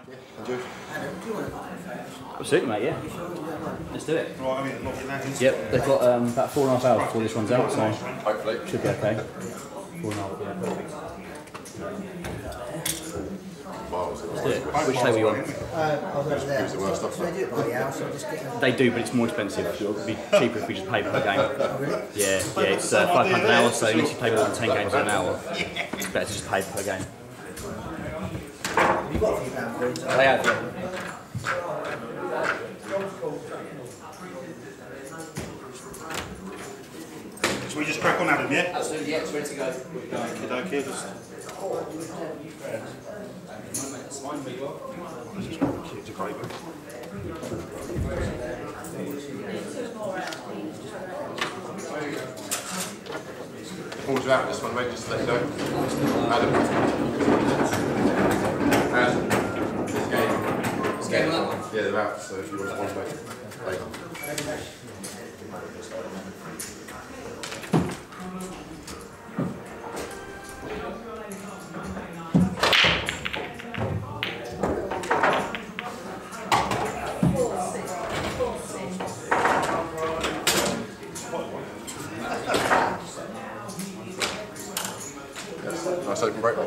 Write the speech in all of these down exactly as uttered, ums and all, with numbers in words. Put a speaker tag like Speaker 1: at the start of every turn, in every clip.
Speaker 1: Absolutely, mate, yeah. Let's do it.
Speaker 2: Right, I mean, lock it down.
Speaker 1: Yep, they've got um, about four and a half hours before this runs out, so
Speaker 3: hopefully
Speaker 1: should be okay. Four and a half, yeah. Let's do it. Which table you want? They do, but it's more expensive. It'll be cheaper if we just pay per game. Yeah, yeah, it's uh, five pounds an hour, so unless you play more than ten games in an hour, it's better to just pay per game.
Speaker 4: You've got a few pound coins.
Speaker 1: They have, yeah.
Speaker 2: Should we just crack on, Adam, yeah?
Speaker 5: Absolutely, yeah, it's ready to go.
Speaker 2: Okay, okay, just...
Speaker 5: That's fine, where you are.
Speaker 2: It's a great one.
Speaker 3: Pulls you out this one, mate, just to let you know. Adam. Adam. This game.
Speaker 5: This game up?
Speaker 3: Yeah, they're out, so if you want to watch, mate. Later. Nice open break.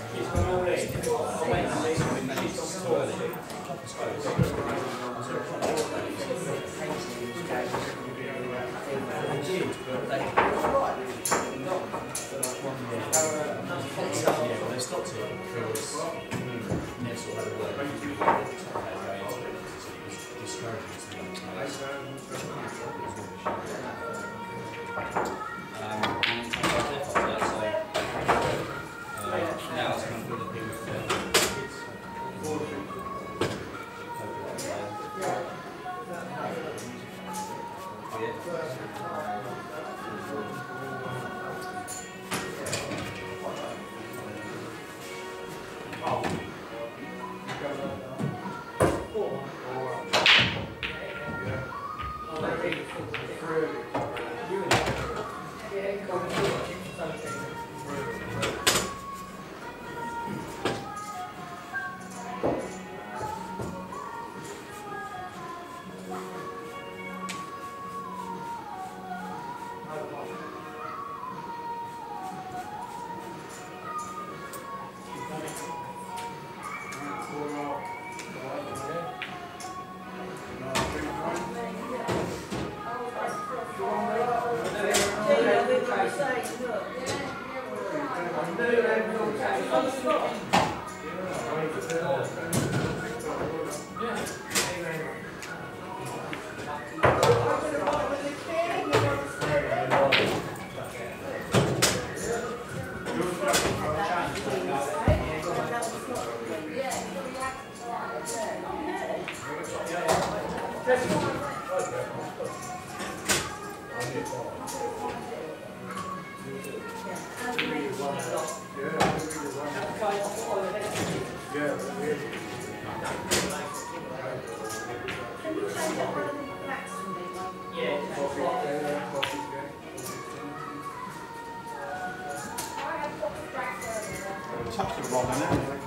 Speaker 2: Touch the wrong in it.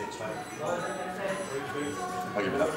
Speaker 3: I'll give it up.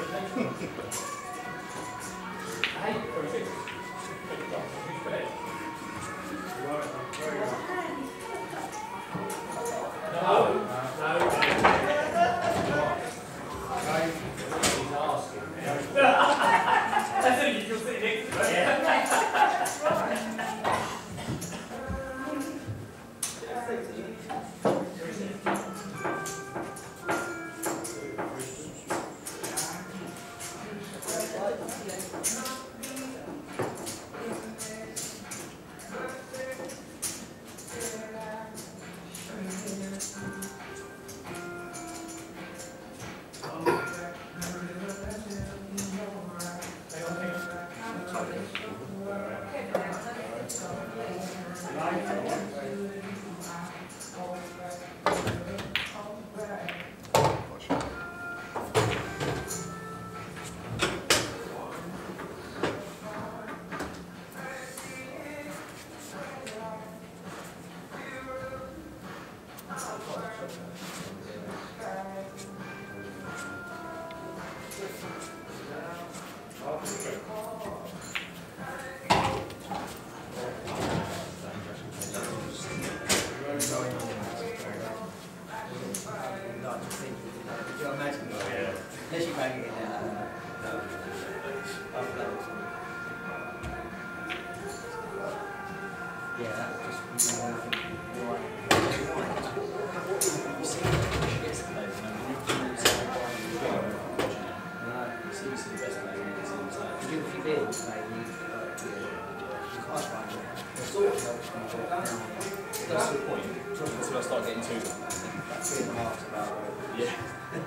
Speaker 1: That's the point. Until I start getting to them.
Speaker 5: Three and a half about where
Speaker 1: Yeah.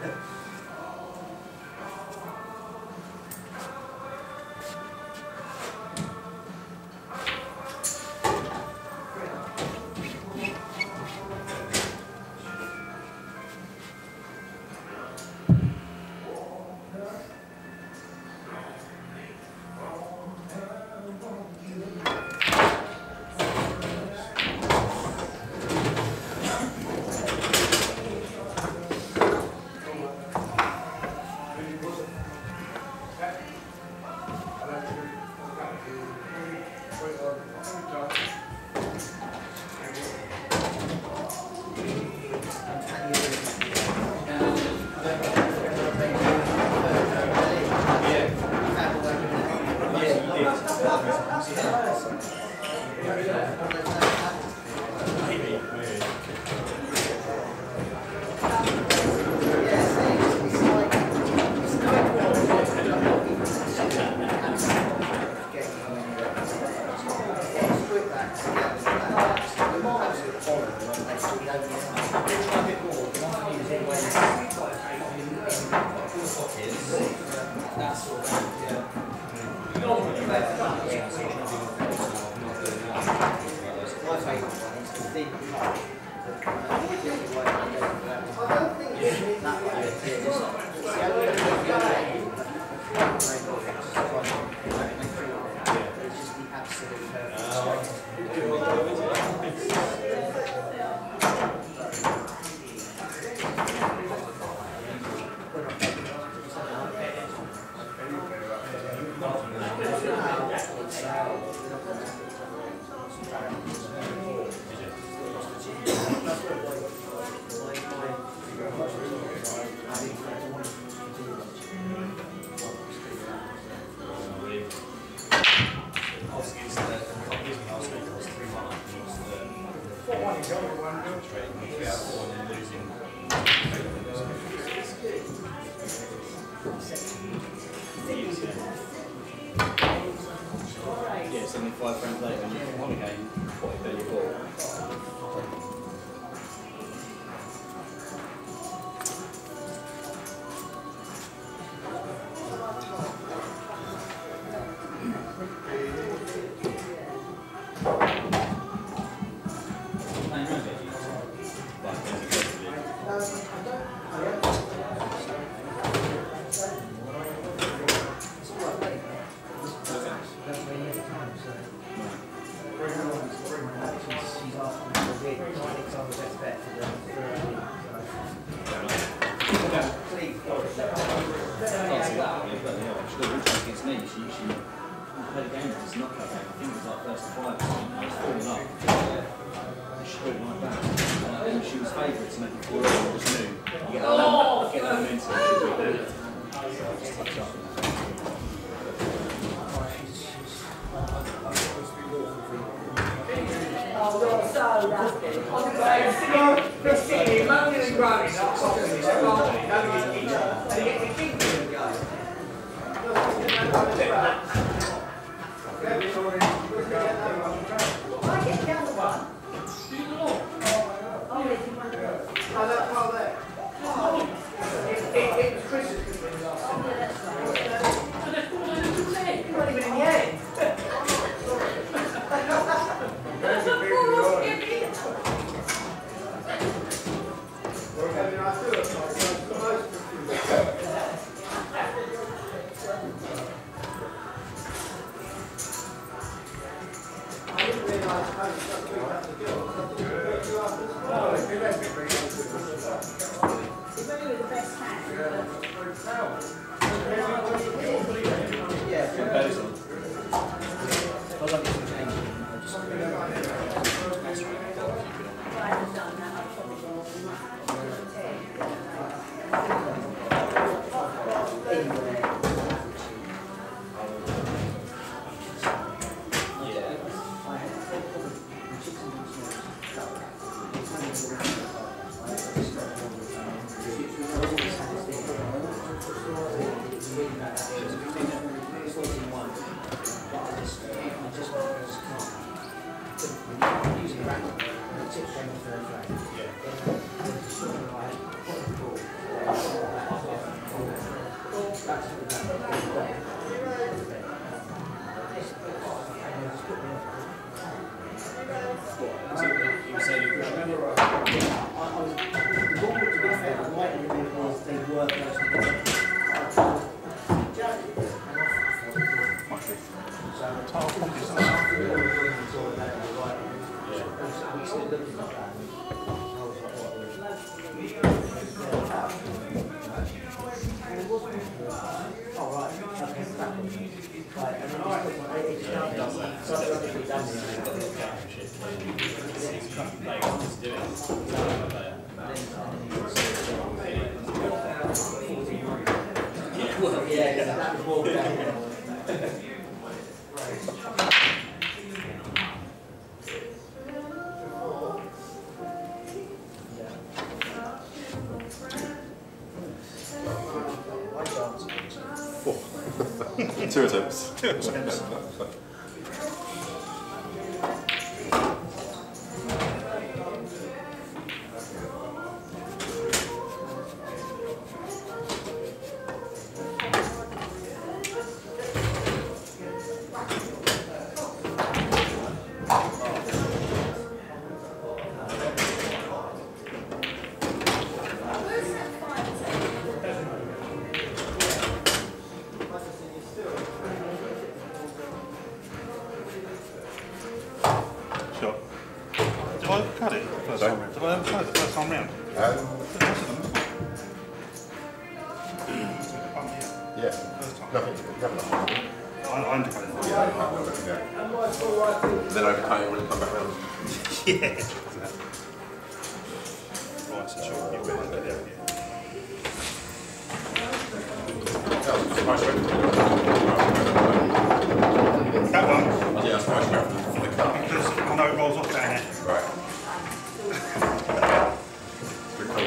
Speaker 1: Yeah, seventy-five frames later, when you come on again, what, thirty-four?
Speaker 5: Very
Speaker 1: this knockout game. I think it was like first to five. I was falling up. And she put it like that. And I think she was favourite to make it four. I just knew. You get that, oh, get that momentum. She'll be there. Just touch up.
Speaker 3: Two attempts.
Speaker 2: Two attempts. Cut it first
Speaker 3: Sorry?
Speaker 2: time round. Did I ever cut it first time round?
Speaker 3: Um, yeah.
Speaker 2: First time.
Speaker 3: Nothing. Nothing.
Speaker 2: I, I undercut it.
Speaker 3: Yeah, I can't remember. Yeah. Then overcut it when it come back round.
Speaker 2: Yeah. Right, so sure, you've got it there. That one?
Speaker 3: Yeah, that's quite straight for the cut.
Speaker 2: Because I know it rolls off down there.
Speaker 3: Right. Good call.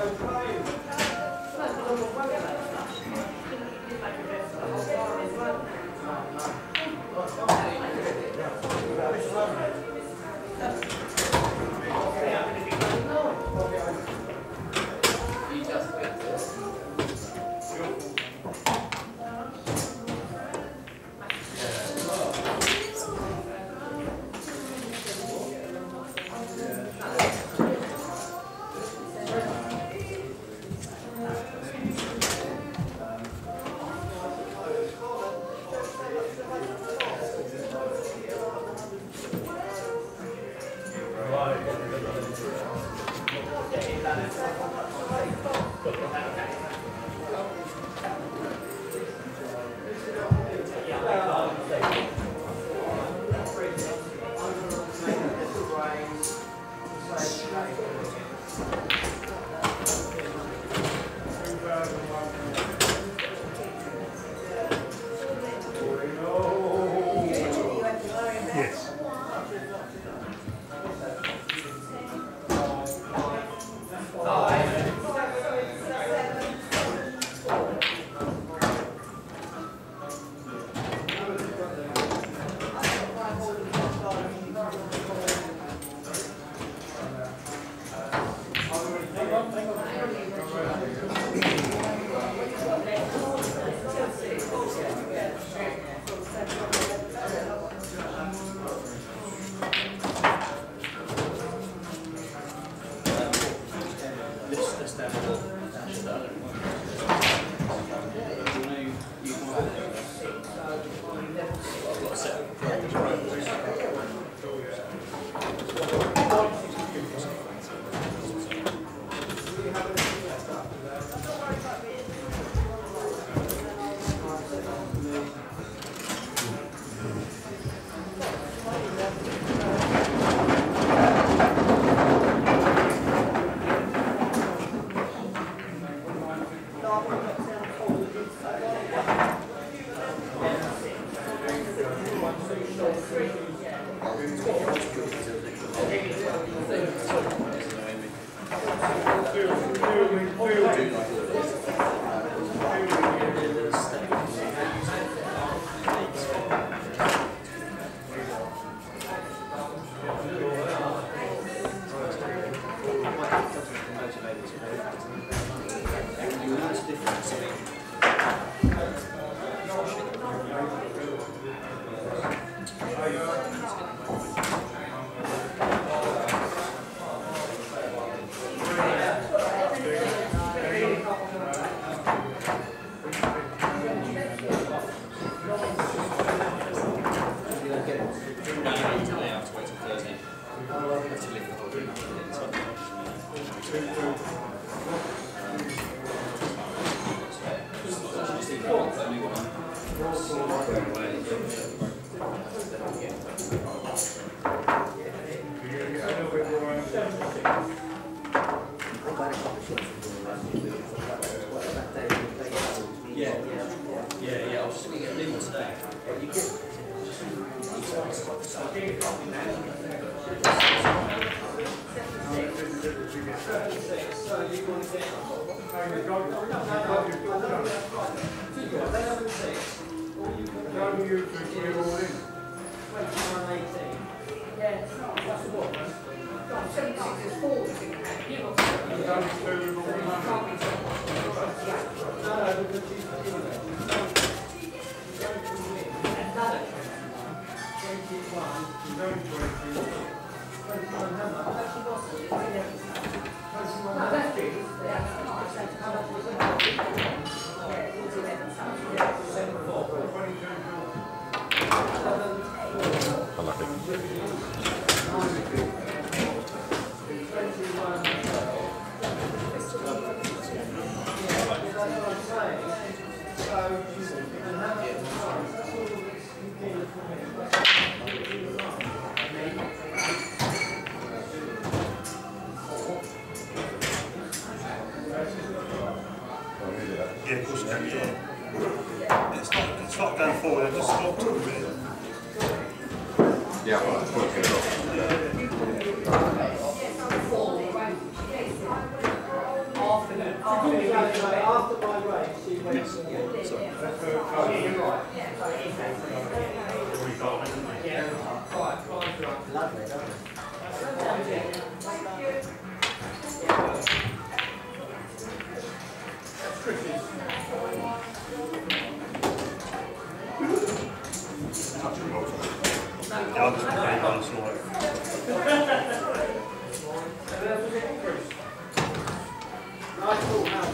Speaker 2: Yeah, of course you can, yeah. It's not, it's not going forward, it's just stopped a bit.
Speaker 3: Yeah, well, it's working it off.
Speaker 5: After my race, she went
Speaker 1: Yes.
Speaker 5: to
Speaker 1: Yeah. Sorry.
Speaker 5: Oh, you're right. Lovely, lovely.
Speaker 2: Yeah, I'll just play one sort.
Speaker 5: Nice full house.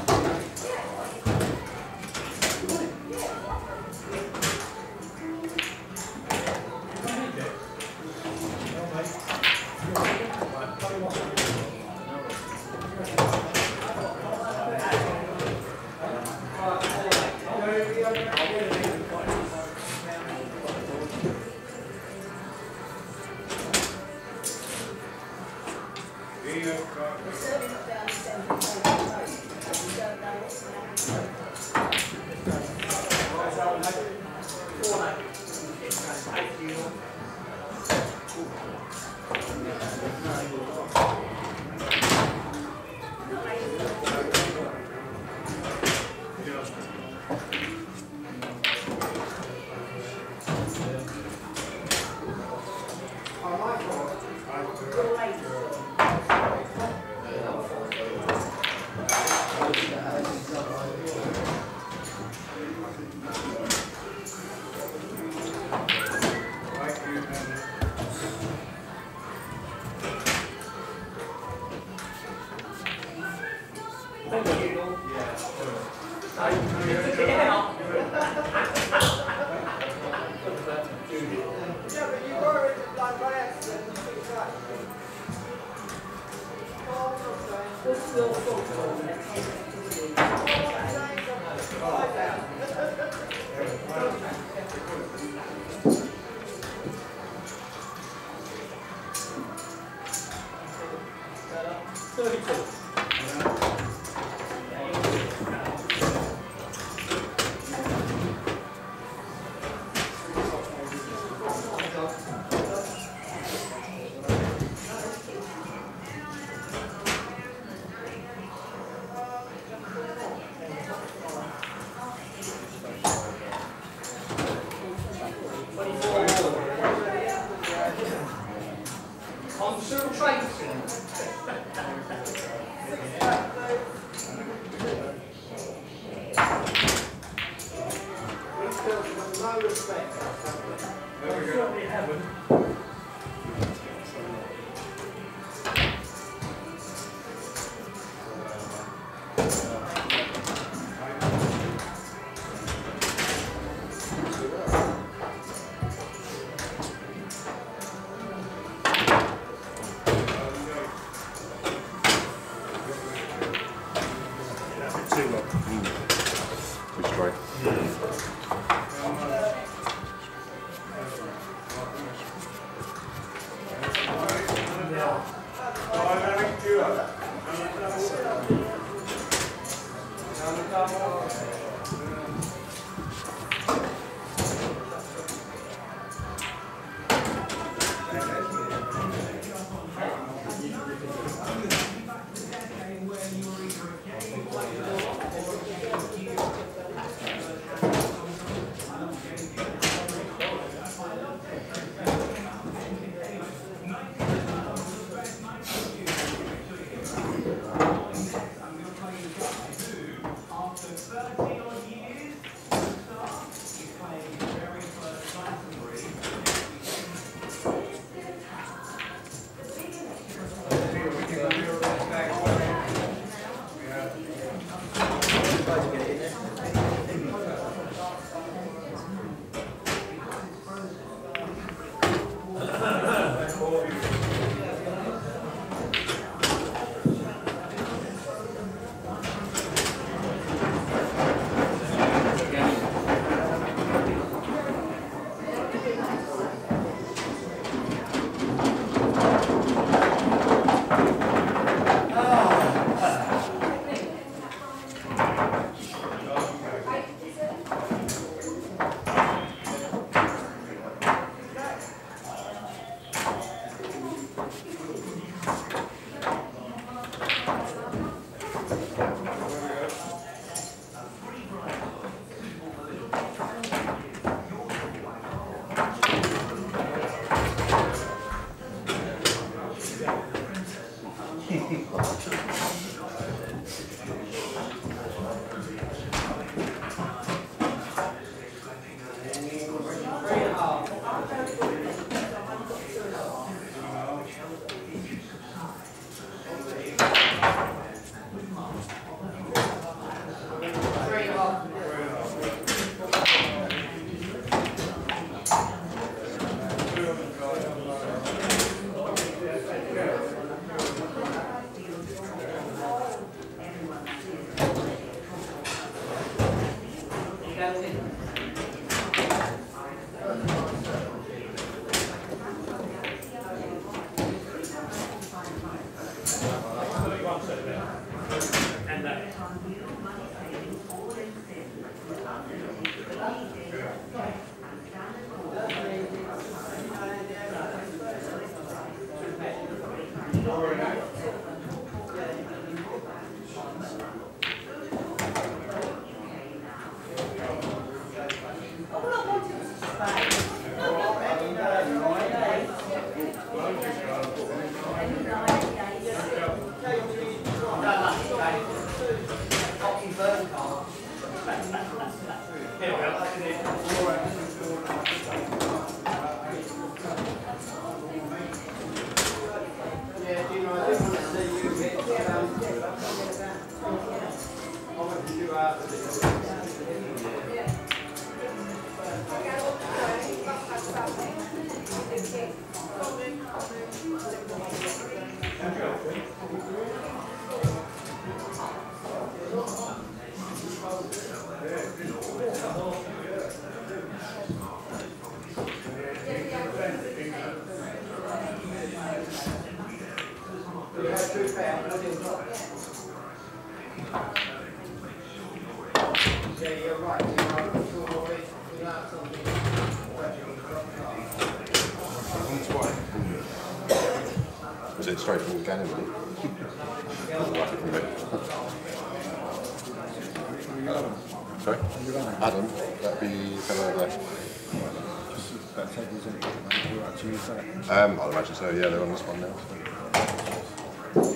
Speaker 3: Was it straight from the cannon? Sorry? Adam, that'd be fellow over there. Um, I'd imagine so, yeah, they're on this one now. So.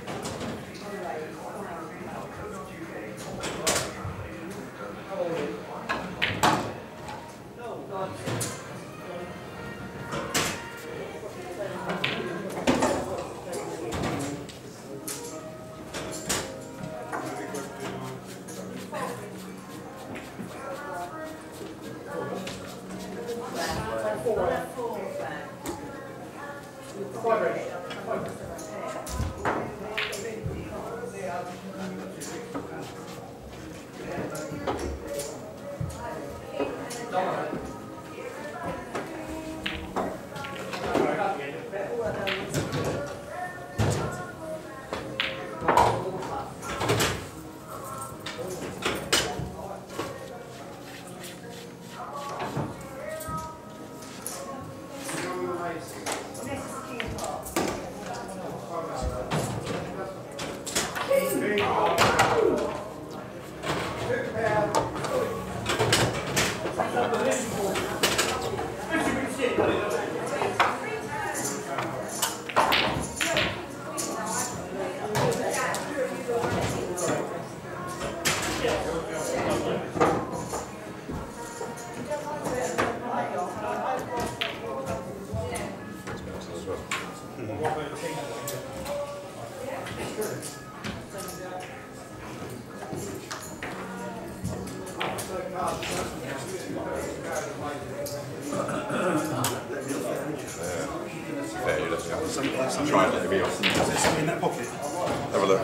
Speaker 3: Try it, maybe off. Is there something in that pocket? Have a look.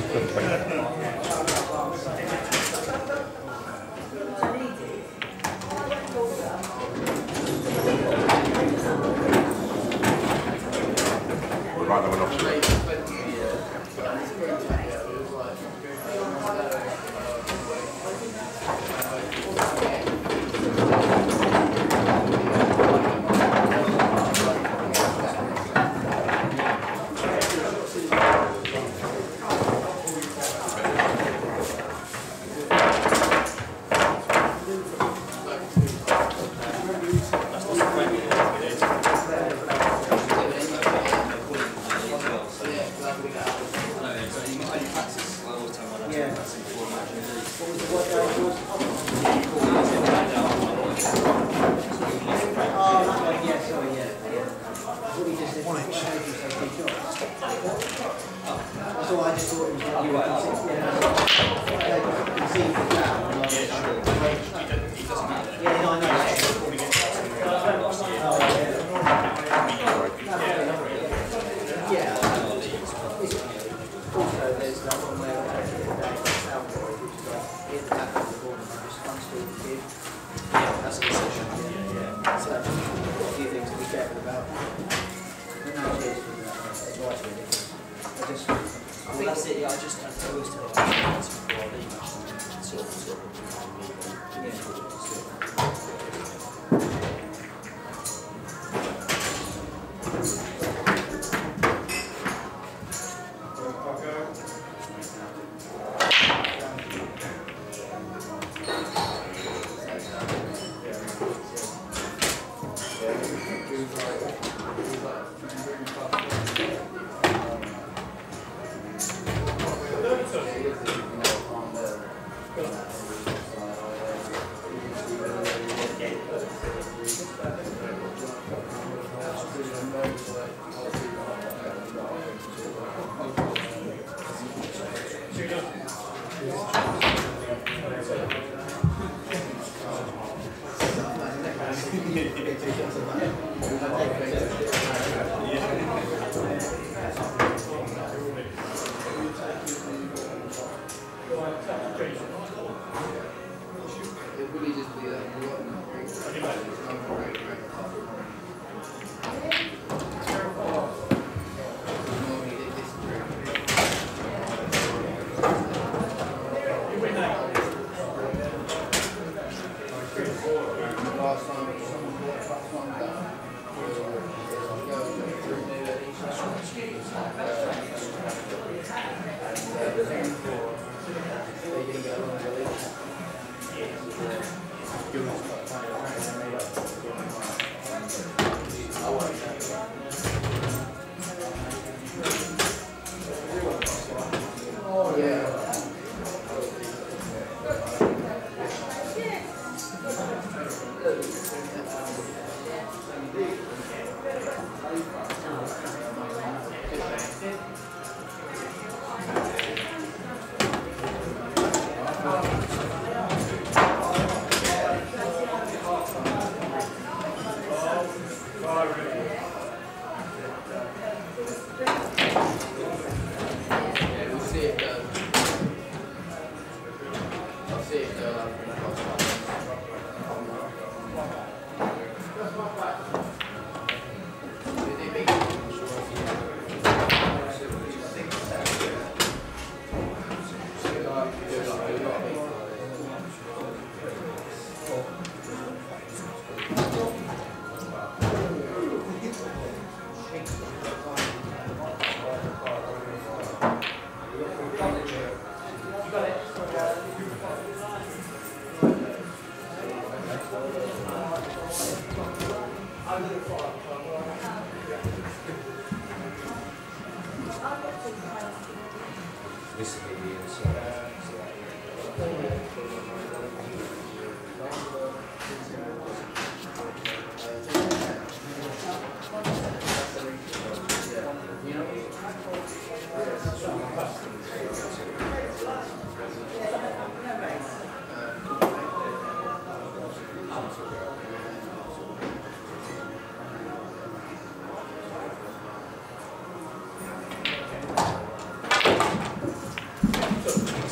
Speaker 3: We'll write that one off to it.
Speaker 1: before a match in the league.
Speaker 5: What was the what day it was? Oh, that one, yeah, sorry, yeah. yeah. What he just said, what day did you say big job? That's all I just thought it was like,
Speaker 1: You were up.
Speaker 5: yeah. You can see it down.
Speaker 1: Yeah, sure. He doesn't matter.
Speaker 5: Yeah, no, I know. Yeah. Also, there's that one where I had the Southboy, which is like in the back of the ball and just unschooled the kid.
Speaker 1: Yeah, that's a good session. Yeah, yeah.
Speaker 5: So, I've got a few things to be careful about. But no, cheers for that. That's right, really. I just,
Speaker 1: I think that's it. Yeah, I just I always tell them before I leave. Sort of, sort of. Yeah. Good.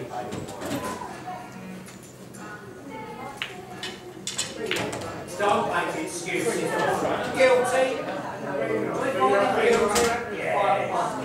Speaker 5: Don't make excuses. Guilty. Guilty. Yeah.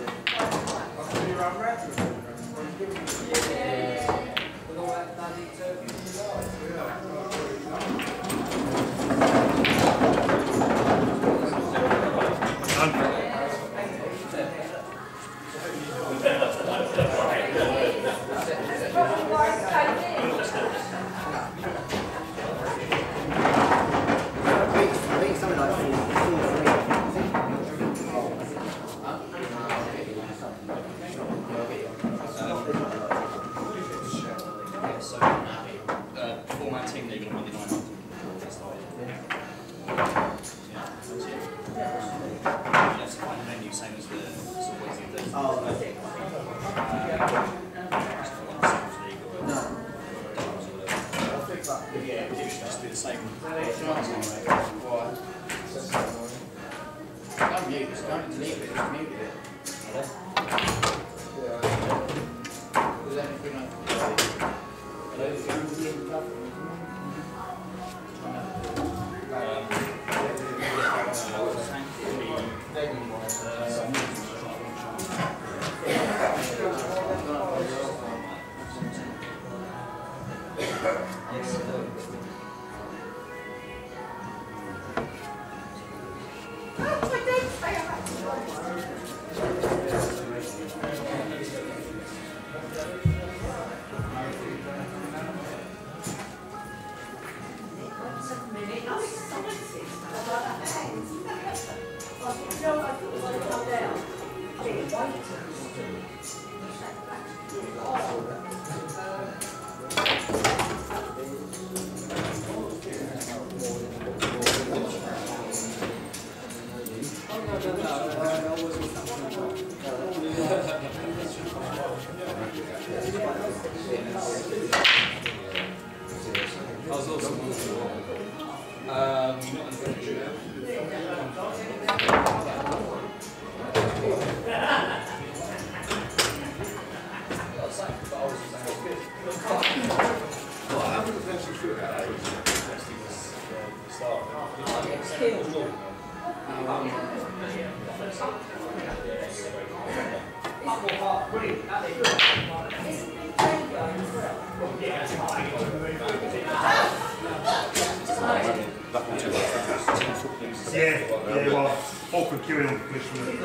Speaker 2: Yeah, yeah, well, awkward queuing on commission.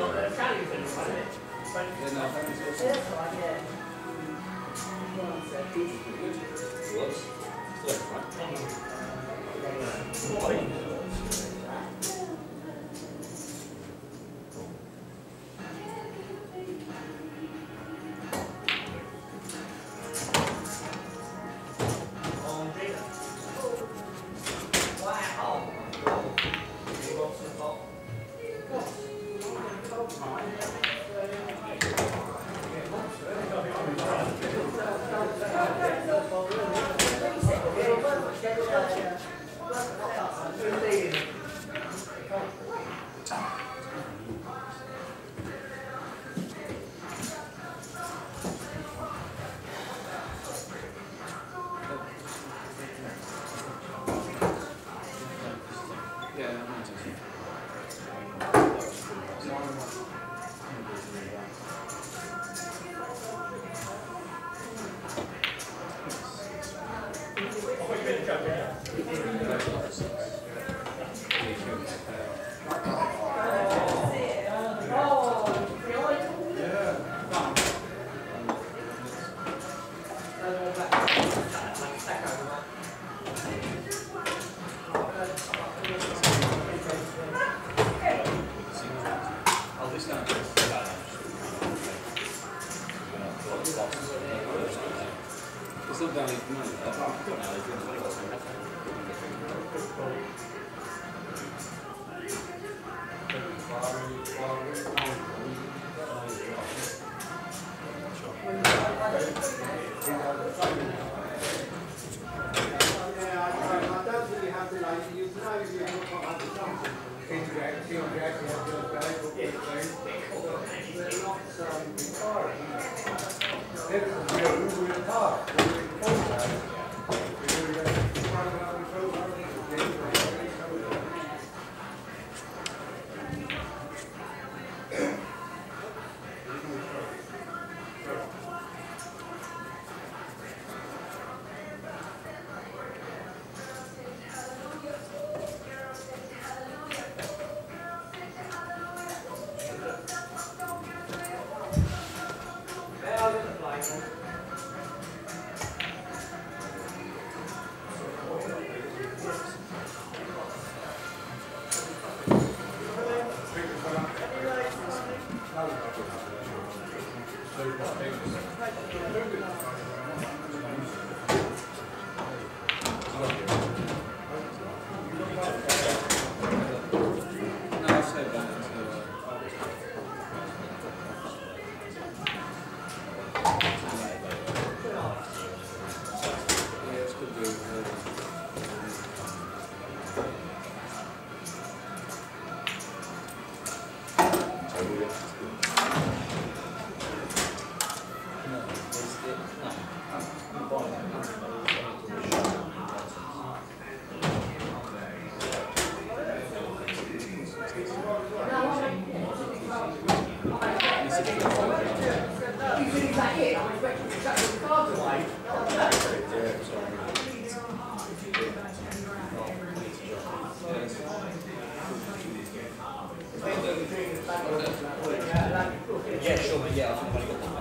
Speaker 5: Yeah.
Speaker 1: Yeah, sure, mate. Yeah, I think I've only got one.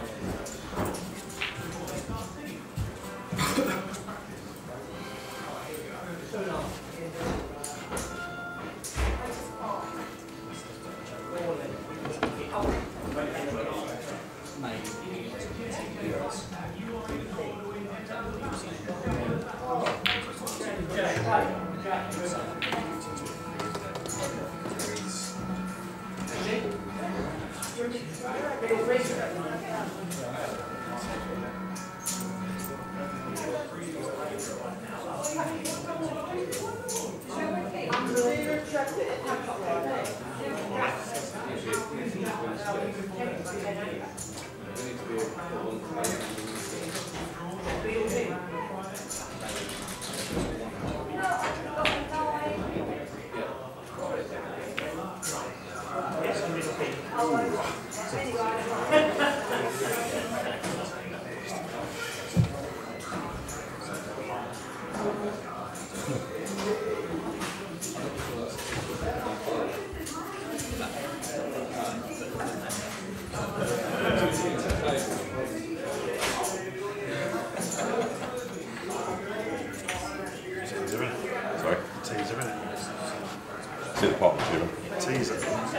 Speaker 3: Sorry?
Speaker 2: Teaser, innit?
Speaker 3: See the pot, Stephen.
Speaker 2: Teaser.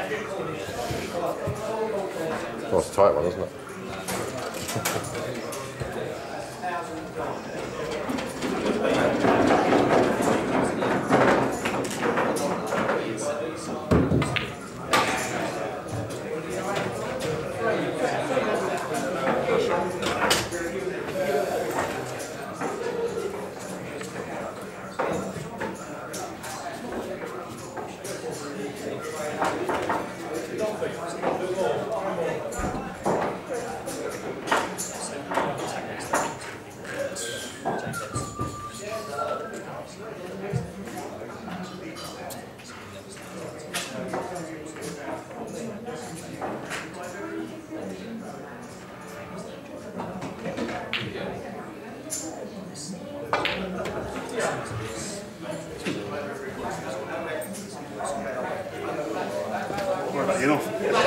Speaker 3: Well, it's a tight one, isn't it?
Speaker 2: What about you off?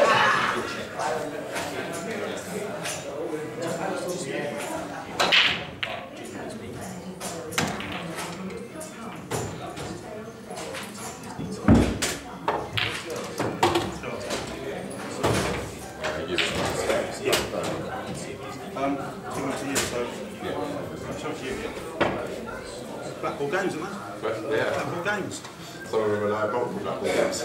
Speaker 2: Um, give it to you, so I'll show it to you. Blackball games, isn't it?
Speaker 3: But, yeah.
Speaker 2: Blackball games.
Speaker 3: Some of them are like multiple blackball games.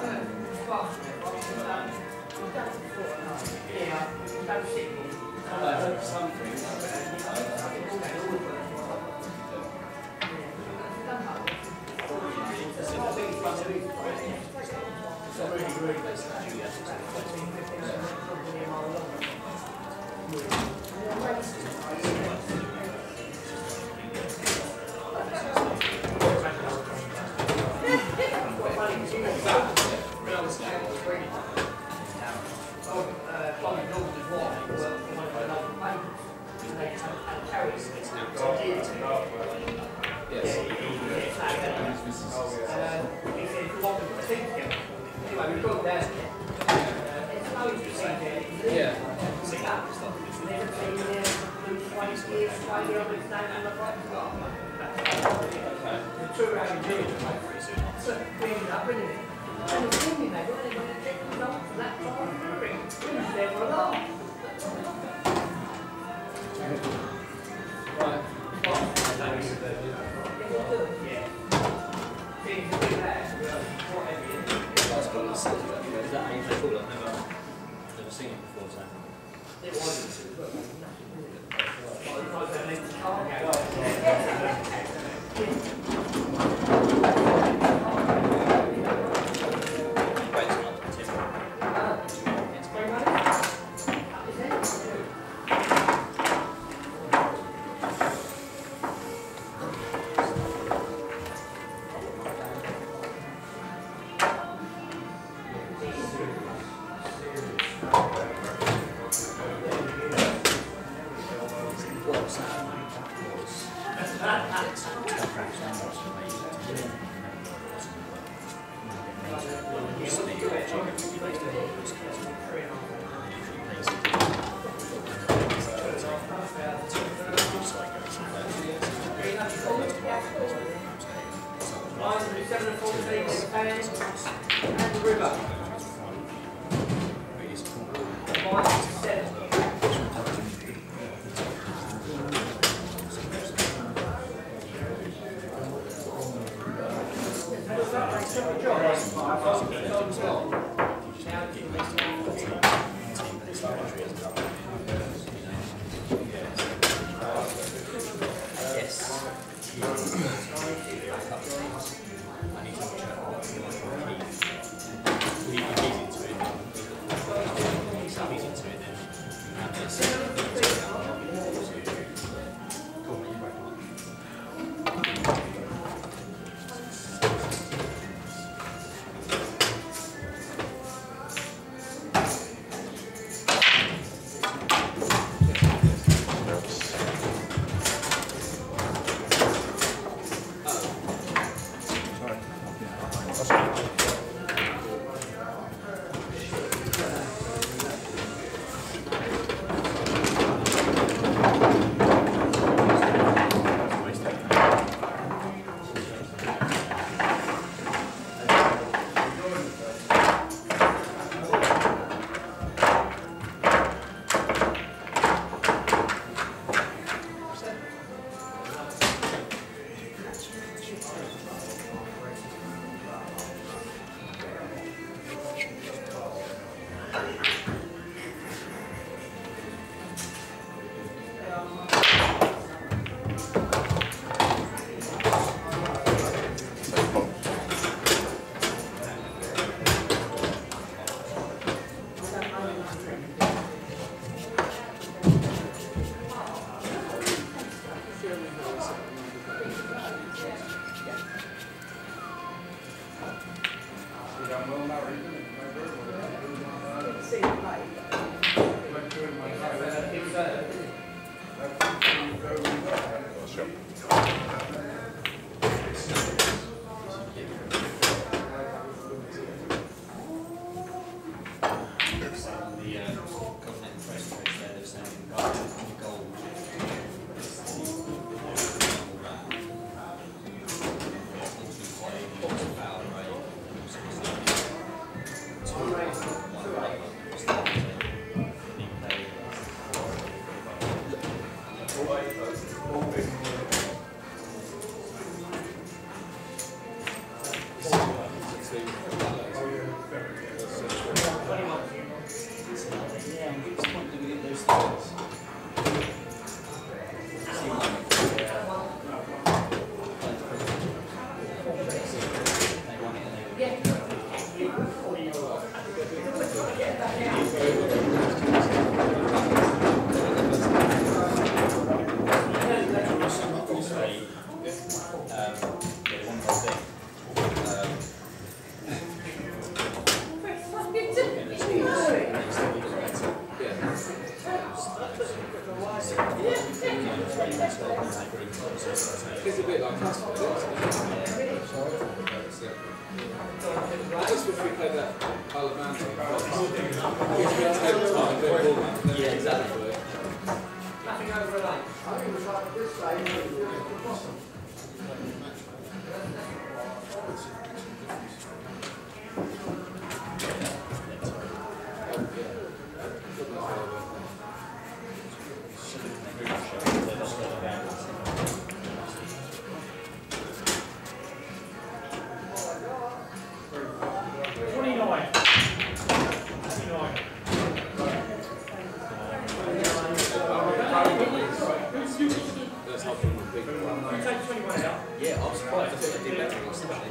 Speaker 1: Thank you.
Speaker 4: It's a bit like Casper, isn't it? I just wish we played that Isle Mountain. Yeah, exactly.
Speaker 5: Nothing over a lake. I think it was like this side. Yeah, I was surprised. I thought they did better recently.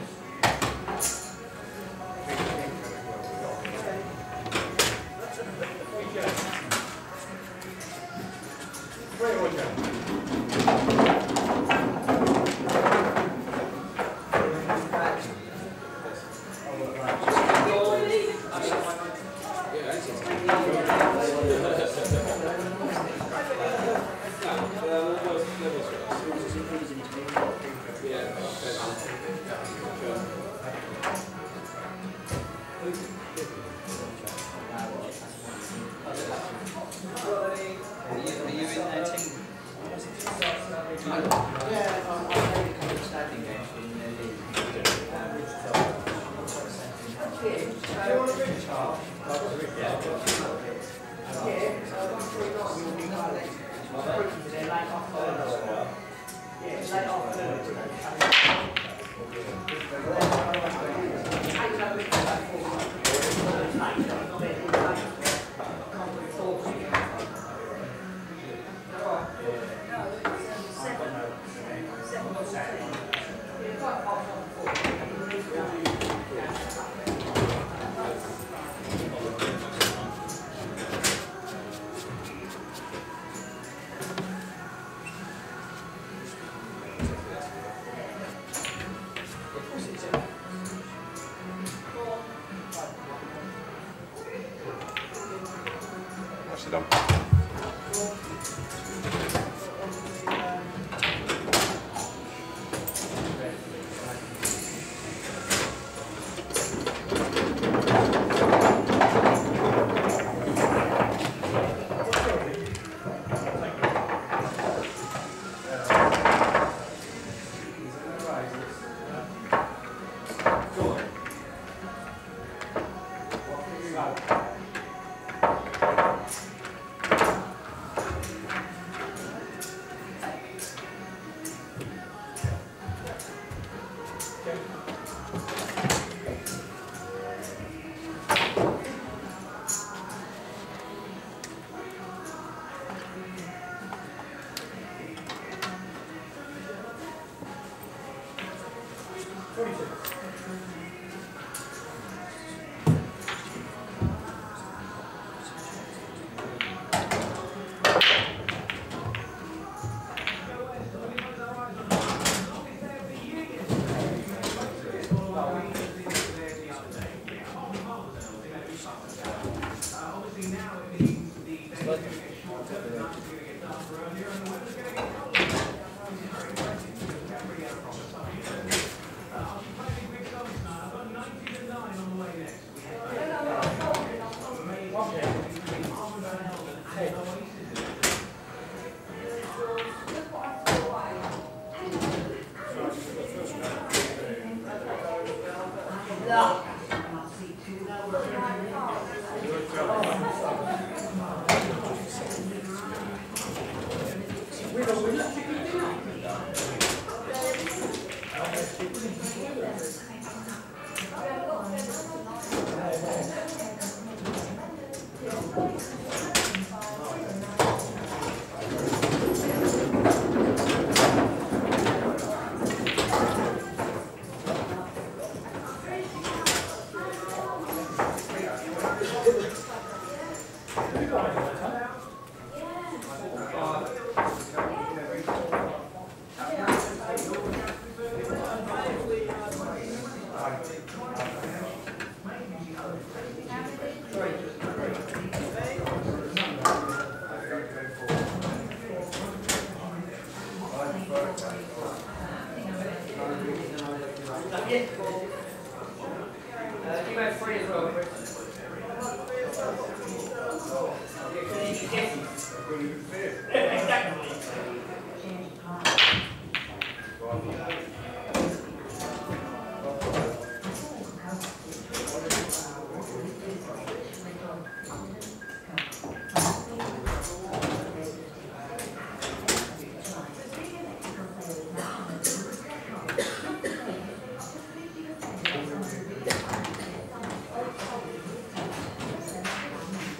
Speaker 3: Nicely done.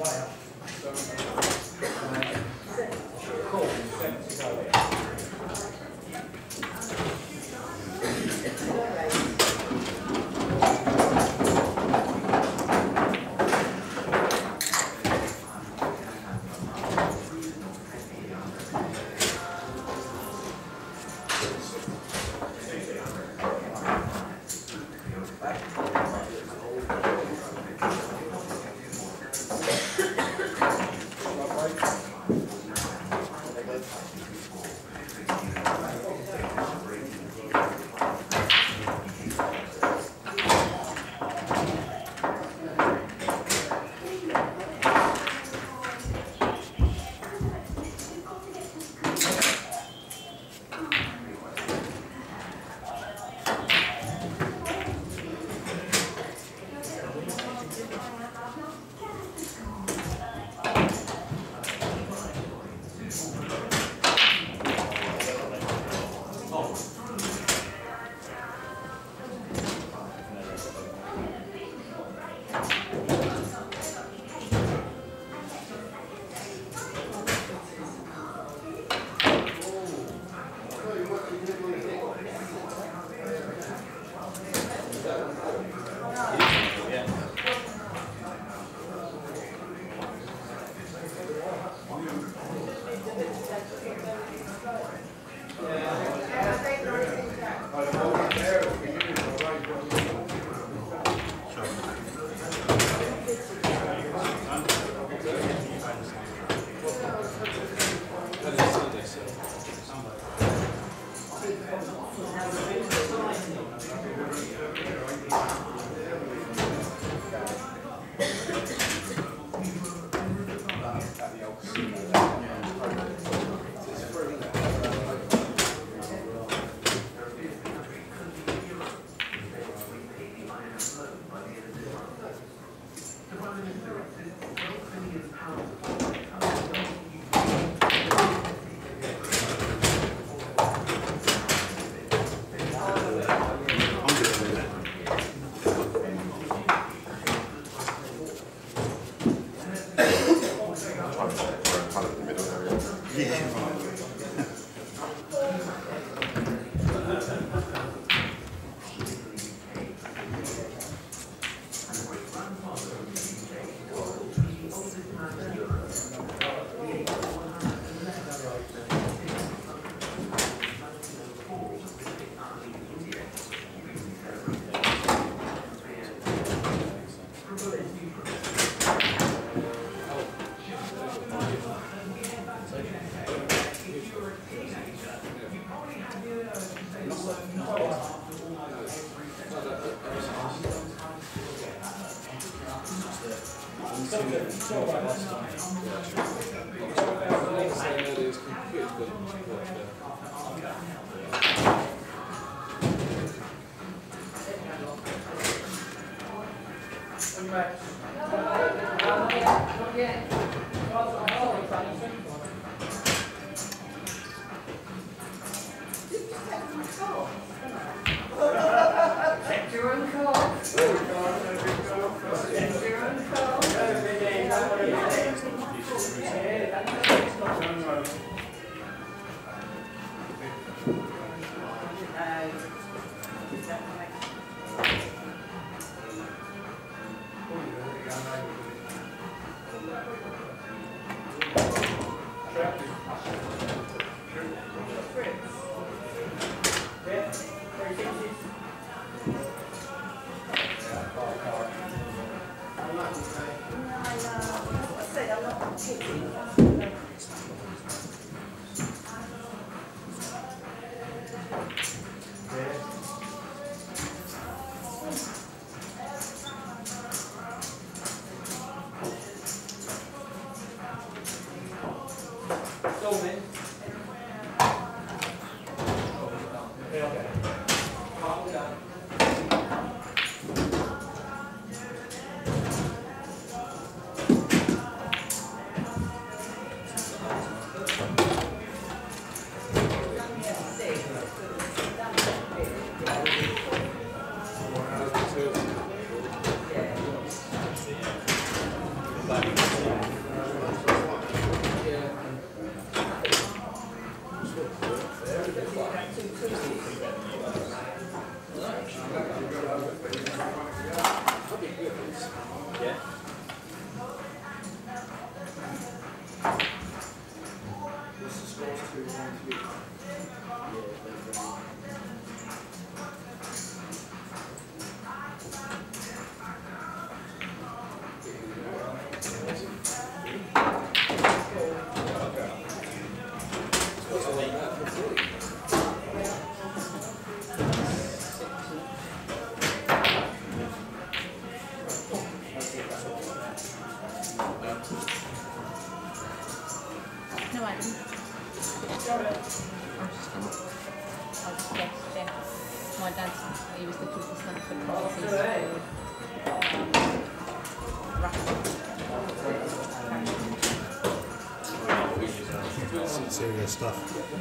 Speaker 1: Thank you.
Speaker 6: No, I didn't. I just guessed, yeah. My dad, he was looking for something for policies
Speaker 2: Some serious stuff.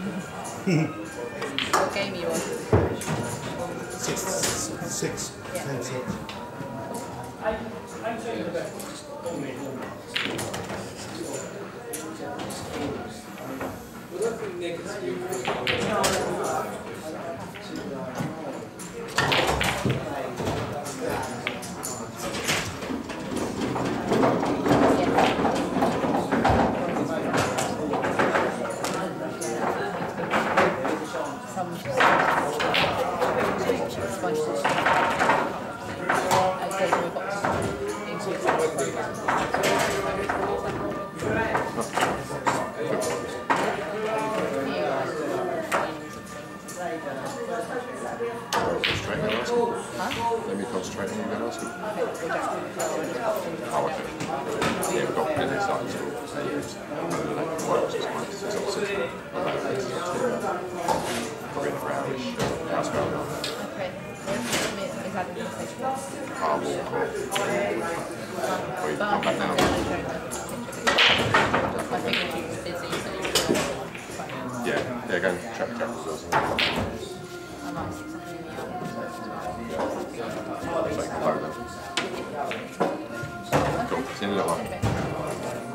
Speaker 6: What game are you on?
Speaker 2: Six, six,
Speaker 6: Yeah.
Speaker 2: ten, six.
Speaker 4: Well, I think negative.
Speaker 6: Some sponges. I gave him a box.
Speaker 3: Let me concentrate on what you're asking. Oh, okay. Yeah, we've got business out in school. What else is mine? It's not six. Probably an hour-ish. That's about enough.
Speaker 6: Okay. Is that a conversation?
Speaker 3: I'll walk or or you come back now.
Speaker 6: I think if you were busy, so you could.
Speaker 3: Yeah, yeah, go and check check the bills.
Speaker 6: I might see something in the other.
Speaker 3: Take the phone then. Cool. See you in a little while.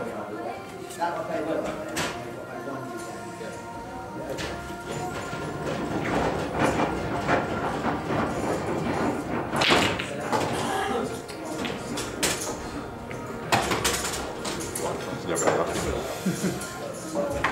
Speaker 3: It's never enough.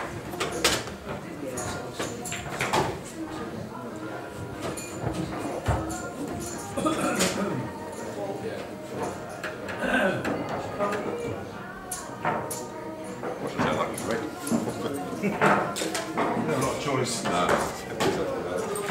Speaker 3: What should I say, like quick?
Speaker 2: Not a lot of choice.
Speaker 3: No.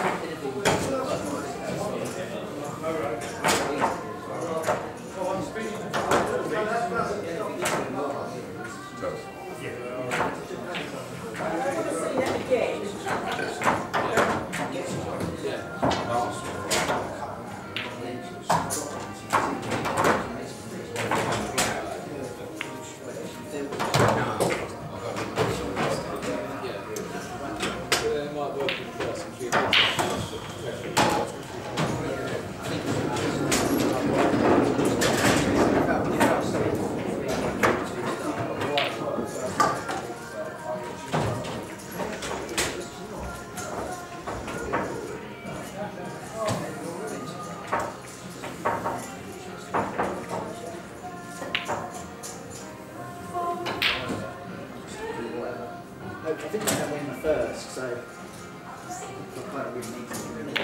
Speaker 5: I think I can win first, so I've quite a good meeting.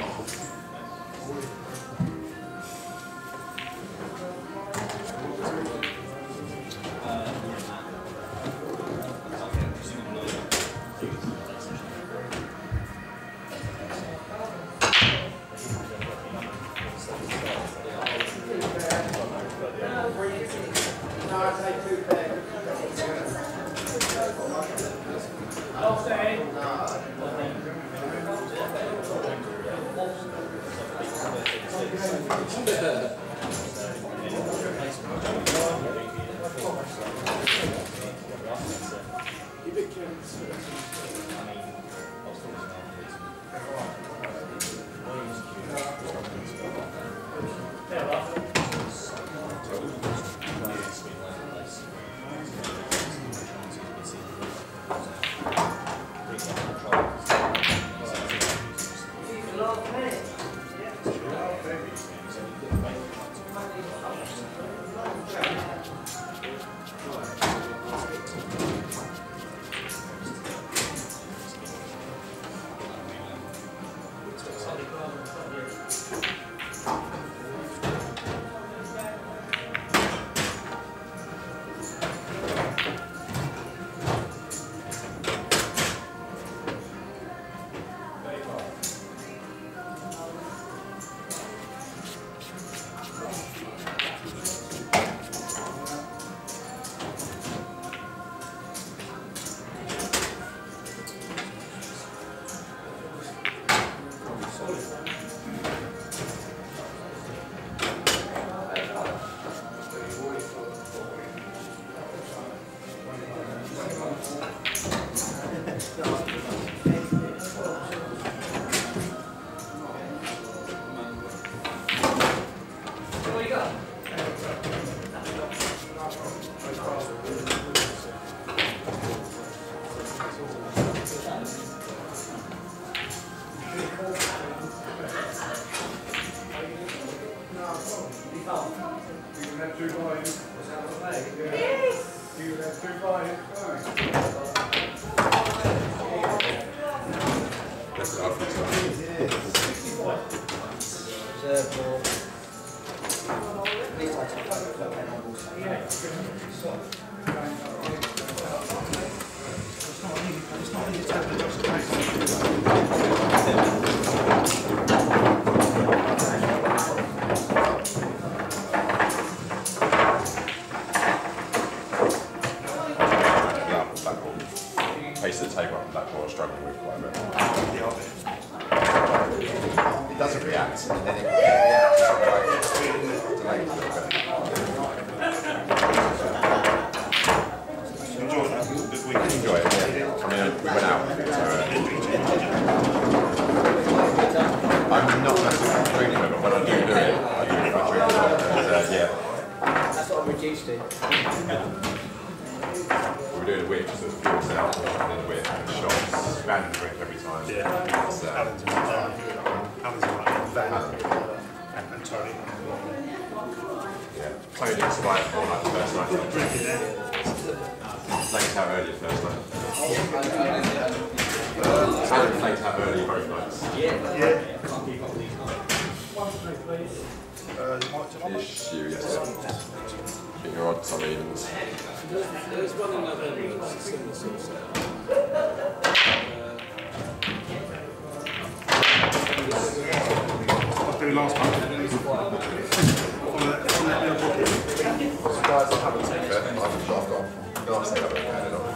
Speaker 3: Pace of the table up that ball, struggling with quite a bit. It doesn't react, and then it reacts delayed a little bit.
Speaker 2: Enjoy that this week.
Speaker 3: Enjoy it, yeah. I mean, we went out. So, uh, I'm not massively drinking it, but when I do do it, I do it quite drinking it. Uh, yeah.
Speaker 5: That's what I'm reduced to.
Speaker 3: We were doing a whip, so the fuel cell, and then the whip, and shots, random drink every time.
Speaker 2: Yeah.
Speaker 3: It's, uh,
Speaker 2: Alan's in that. Alan's in that. And, and Tony.
Speaker 3: yeah. Tony survived for like the first night.
Speaker 2: Drinking there.
Speaker 3: Flaked out early the first night. Alan flaked out early both nights.
Speaker 2: Yeah. Uh, you might tomorrow?
Speaker 3: Ish, you, yes. Get your odds on evens.
Speaker 4: There's one in November that's a similar sort of setup.
Speaker 2: What did I do last month? On that, on that little bucket.
Speaker 3: Guys, I haven't taken it. I've got, I've got a nice thing I've been handed on.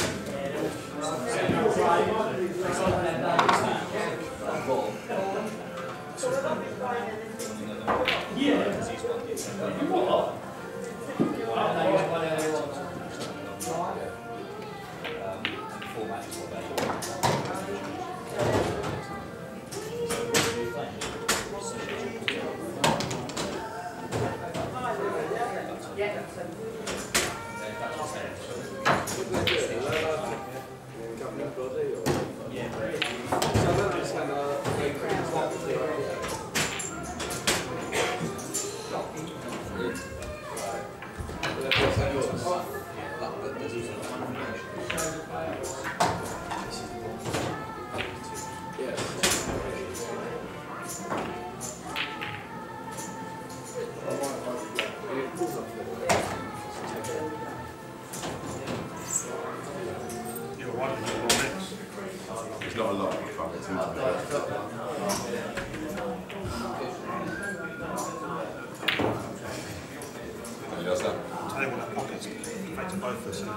Speaker 3: There's not a lot of fucking tools in there. He does that.
Speaker 2: Tell you what, that pocket's affected both of us. Isn't it?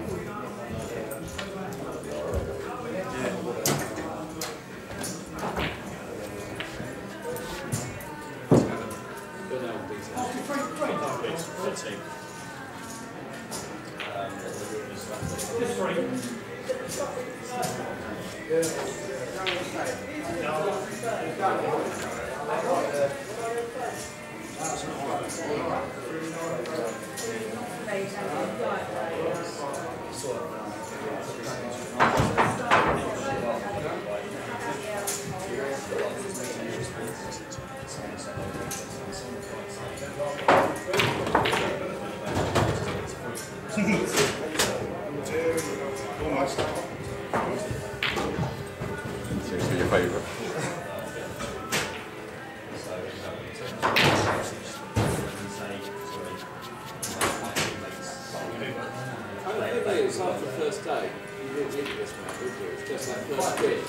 Speaker 2: Almost.
Speaker 3: Seems to be your favourite.
Speaker 4: I don't think it's after the first day. You didn't eat this one, did you? It's just like first bit.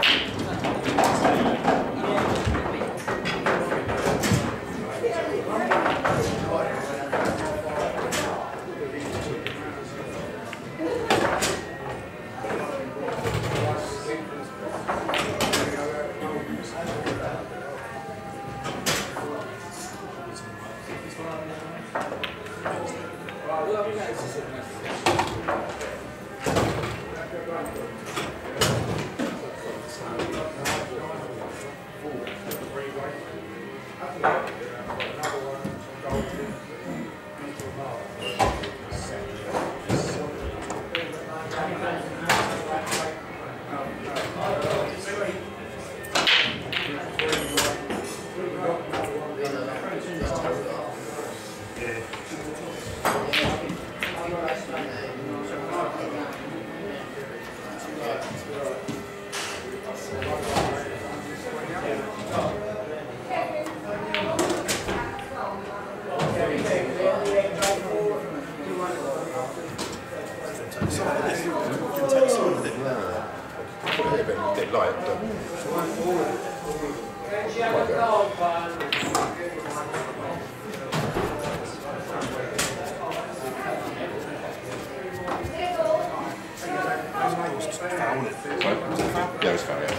Speaker 3: Yeah, it's fine, yeah.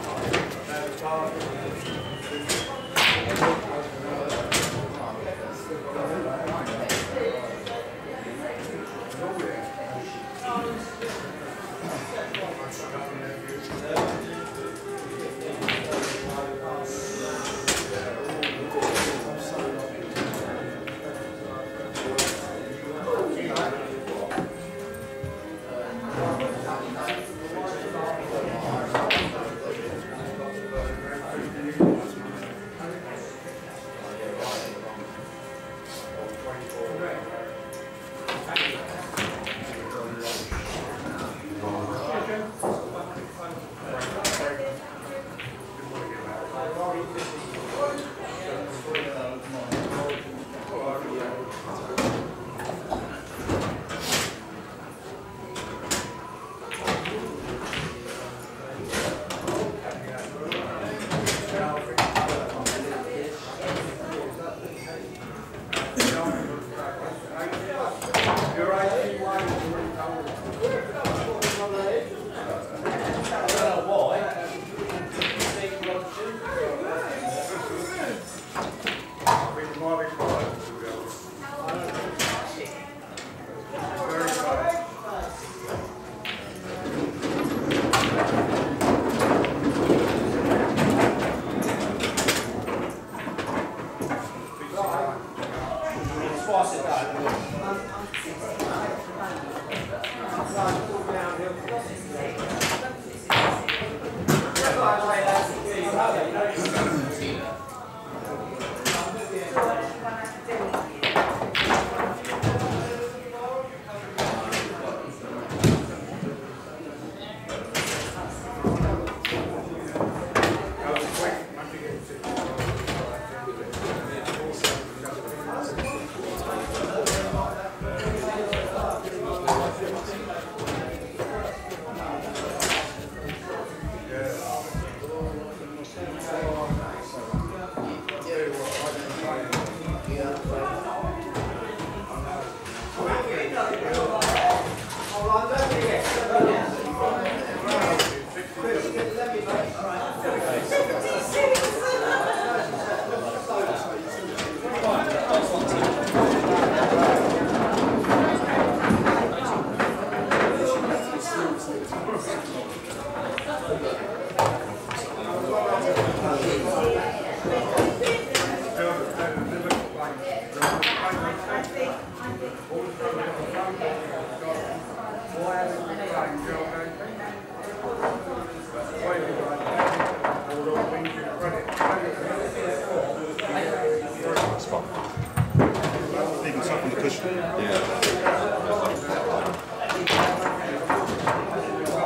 Speaker 2: Even stuff on the cushion.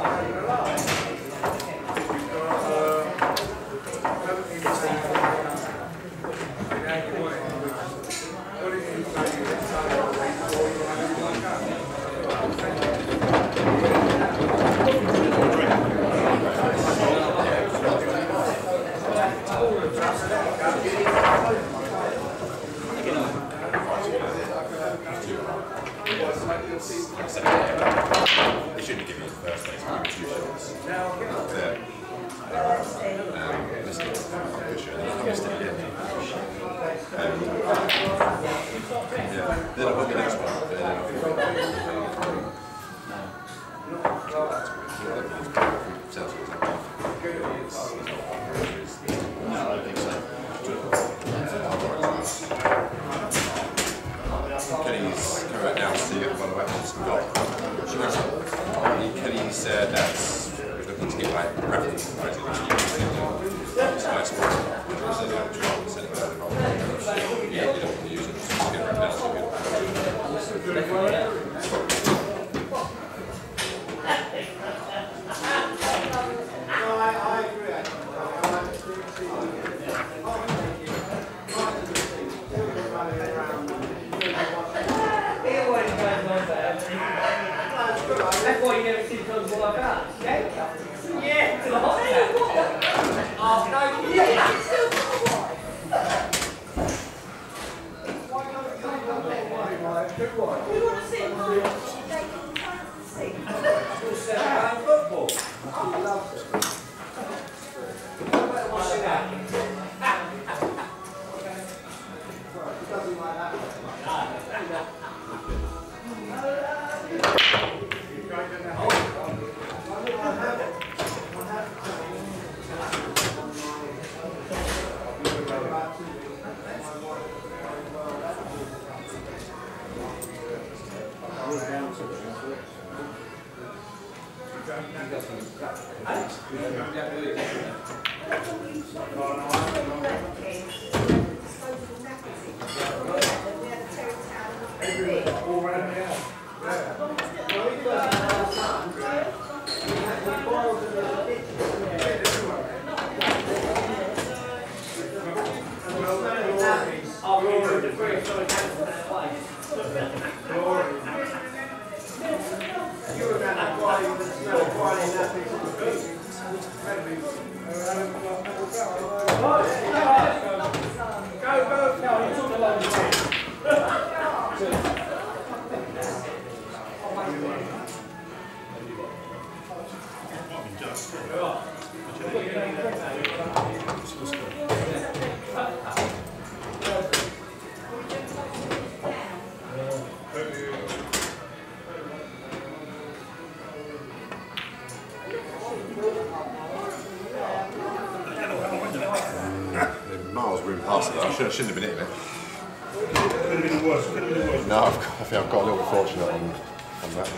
Speaker 3: Yeah. give two shots. There. Um, missed it. I missed it again. Um, yeah. Then I got the next one. But then I thought, Kenny's coming back down to see it, by the way, some golf. She goes, Kenny's uh, dad's looking to get like reference from Sky Sports. He says, I'm trying to send it over. Yeah, you don't use it, just get it down to
Speaker 5: That's why you never see films like that. Yeah. Yeah. Oh, no. Yeah. We want to see it. Still set football. Oh, I love it. How about watching that? It doesn't like that.
Speaker 3: I shouldn't have been hitting it.
Speaker 2: Could have been worse. Could have been worse.
Speaker 3: No, I've got, I think I've got a little bit fortunate on, on that.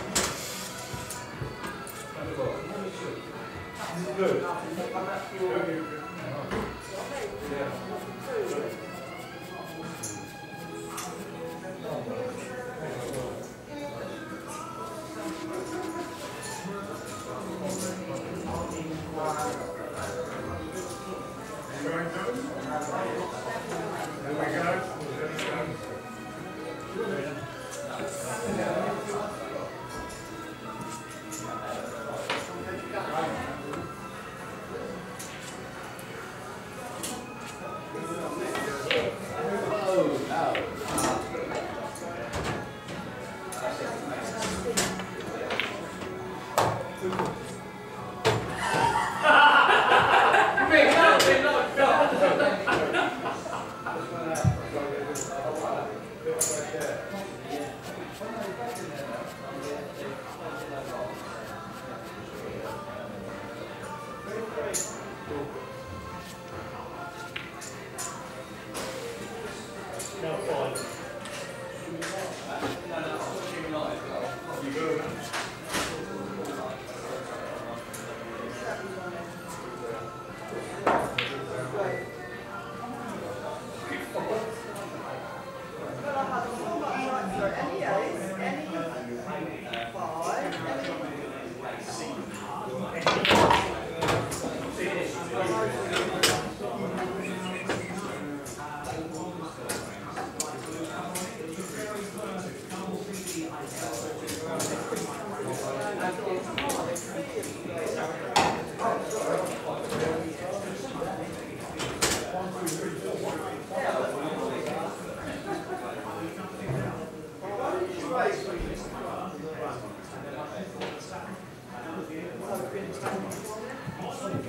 Speaker 5: Any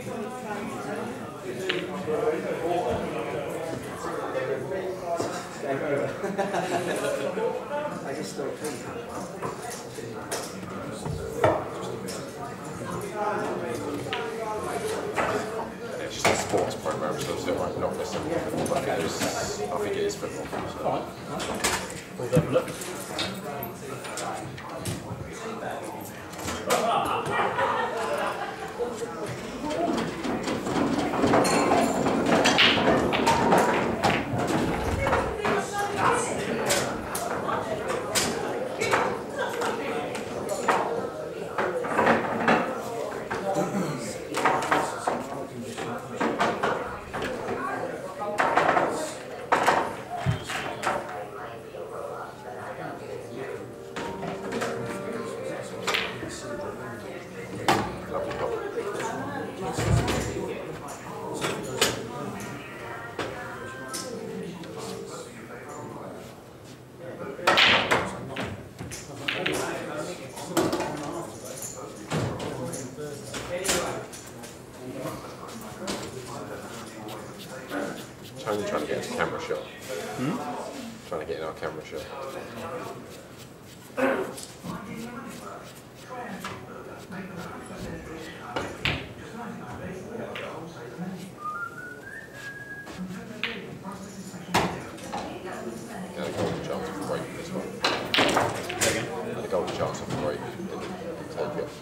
Speaker 7: I just don't think.
Speaker 3: It's just a sports program, so it's like not necessarily football, but it is, I think it is football. So.
Speaker 7: Alright, we'll have a look.
Speaker 3: Tony trying to get into camera shot. Hmm? Trying to get in our camera shot. Yeah, the golden chance of break this one. The golden chance of break didn't take it.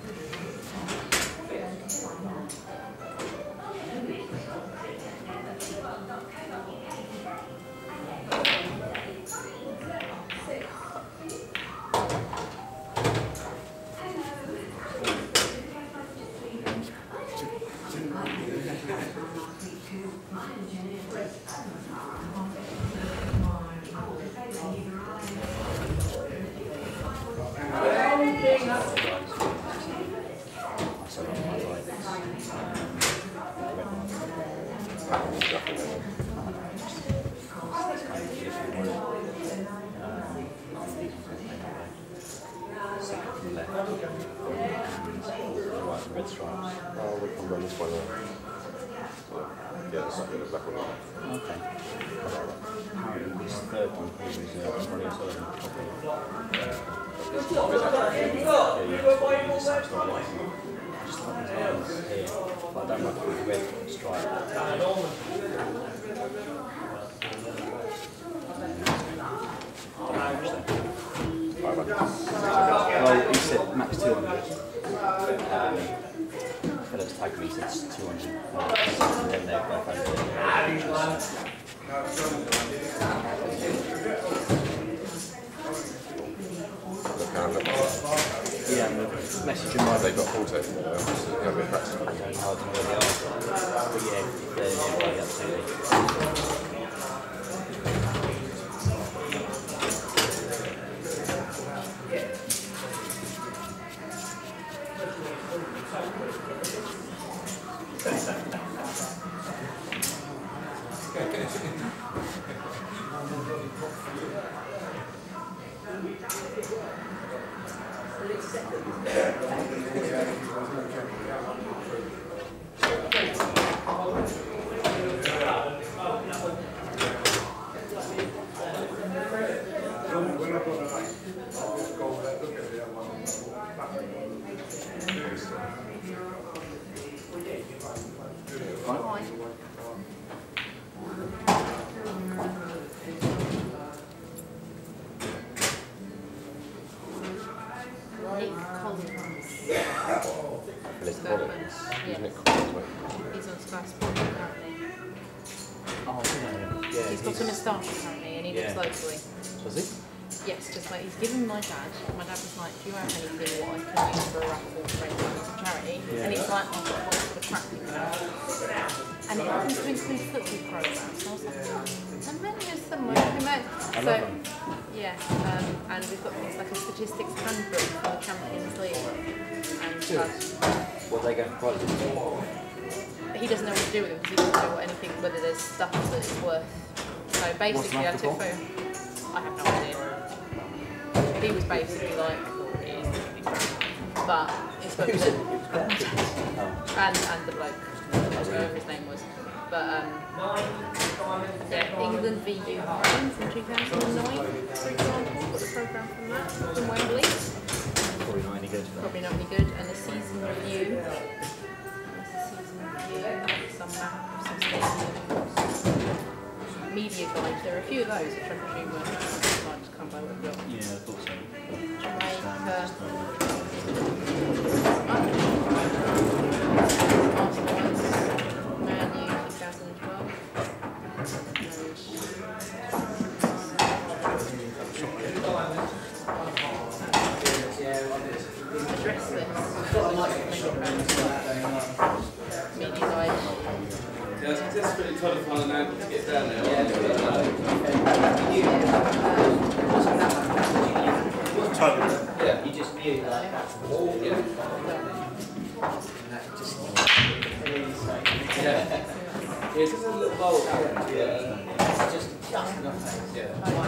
Speaker 7: Red stripes.
Speaker 3: Oh, we can run this one out. Yeah, it's like the black one.
Speaker 7: Okay. Apparently this third one he was uh, running sort of yeah, yeah, it's the same style like just like his arms here. But I don't like the red stripe. Well, he said max two hundred. Um, but it's taken me since two hundred. And then they're both over there. Yeah, and the message in my
Speaker 3: They got full tape. Yeah, a bit practice.
Speaker 7: I don't know how to know where they are. But yeah, they're nearby, absolutely.
Speaker 6: He's on Sky Sport apparently.
Speaker 7: Oh, yeah.
Speaker 6: He's got a moustache apparently and he lives
Speaker 7: Yeah.
Speaker 6: locally.
Speaker 7: Was he?
Speaker 6: Yes, just like he's given my dad. My dad was like, do you have anything what I can use for a raffle for some charity?
Speaker 7: Yeah.
Speaker 6: And he's like, I've got a sort of crap you can have. And it happens to include football programs. And I was like, I'm meant to somewhere.
Speaker 7: Yeah.
Speaker 6: Who knows?
Speaker 7: I
Speaker 6: So,
Speaker 7: love them.
Speaker 6: yeah, um, and we've got things like a statistics handbook for the Champions League. And uh,
Speaker 7: What are they going to prize it?
Speaker 6: he doesn't know what to do with them because he doesn't know what anything, whether there's stuff that it's worth. So basically, I
Speaker 7: What's
Speaker 6: took
Speaker 7: the
Speaker 6: for. I have no idea. He was basically like, it is, but it's got
Speaker 7: Who's
Speaker 6: to.
Speaker 7: it? Oh.
Speaker 6: and and the bloke, whatever his name was. But um, yeah, England v Ukraine from two thousand nine, for example, got the programme from that, from Wembley.
Speaker 7: Probably not any good.
Speaker 6: Probably not any good. And the season review. There's the season review, some map of some stadiums. Media guide. There are a few of those which I presume were hard to come by with the
Speaker 7: Yeah, I thought so.
Speaker 6: Jamaica. Man U twenty twelve. Address this. Media guide.
Speaker 4: Yeah, I was desperately trying to find an angle to get down there.
Speaker 5: Yeah, you just knew like oh, yeah. Just
Speaker 4: Yeah. Yeah, it's just a little bowl. Yeah.
Speaker 5: just just nothing.
Speaker 4: Yeah.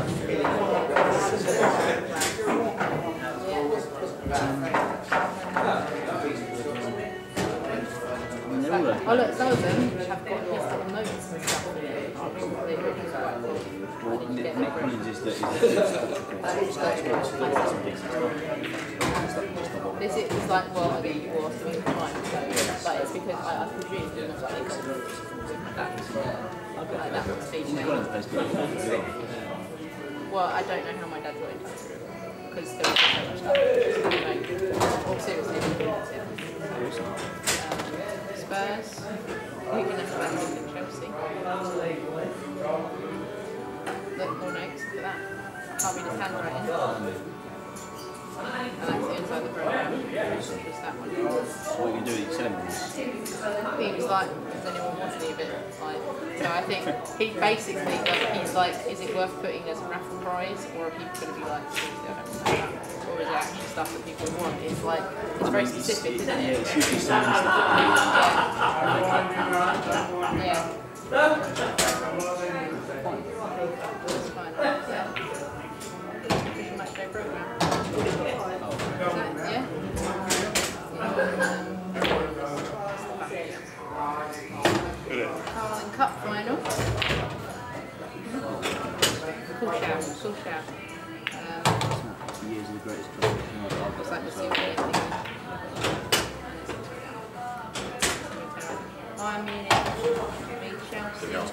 Speaker 6: Oh look, some of them have got his little notes and stuff in it.
Speaker 7: Well, Nick Collins is the is the
Speaker 6: This is like, well, I think you were doing time, so like, it's because I, I presume you're not like something like that. Like that would be well, I don't know how my dad got in touch with him because there was so much stuff. Well, seriously, um, Spurs, Wigan and Chelsea. Look, more notes, look at that. Can't read his handwriting. And that's the inside the programme. Just that one.
Speaker 7: What are you going to do? You sell him this?
Speaker 6: He was like, does anyone want any of it? Like, so I think he basically, like, he's like, is it worth putting as a raffle prize, or are people going to be like, seriously, I don't want that? Or is it actually stuff that people want? It's like, it's very specific, isn't it?
Speaker 7: Yeah, it's usually selling stuff.
Speaker 6: Yeah. That's fine. Yeah. Official match day programme. Yeah? Carling Cup final. Cool shout, cool shout. Um,
Speaker 7: Years of the greatest.
Speaker 6: looks like the silver thing. Bayern Munich, beat Chelsea. Yeah.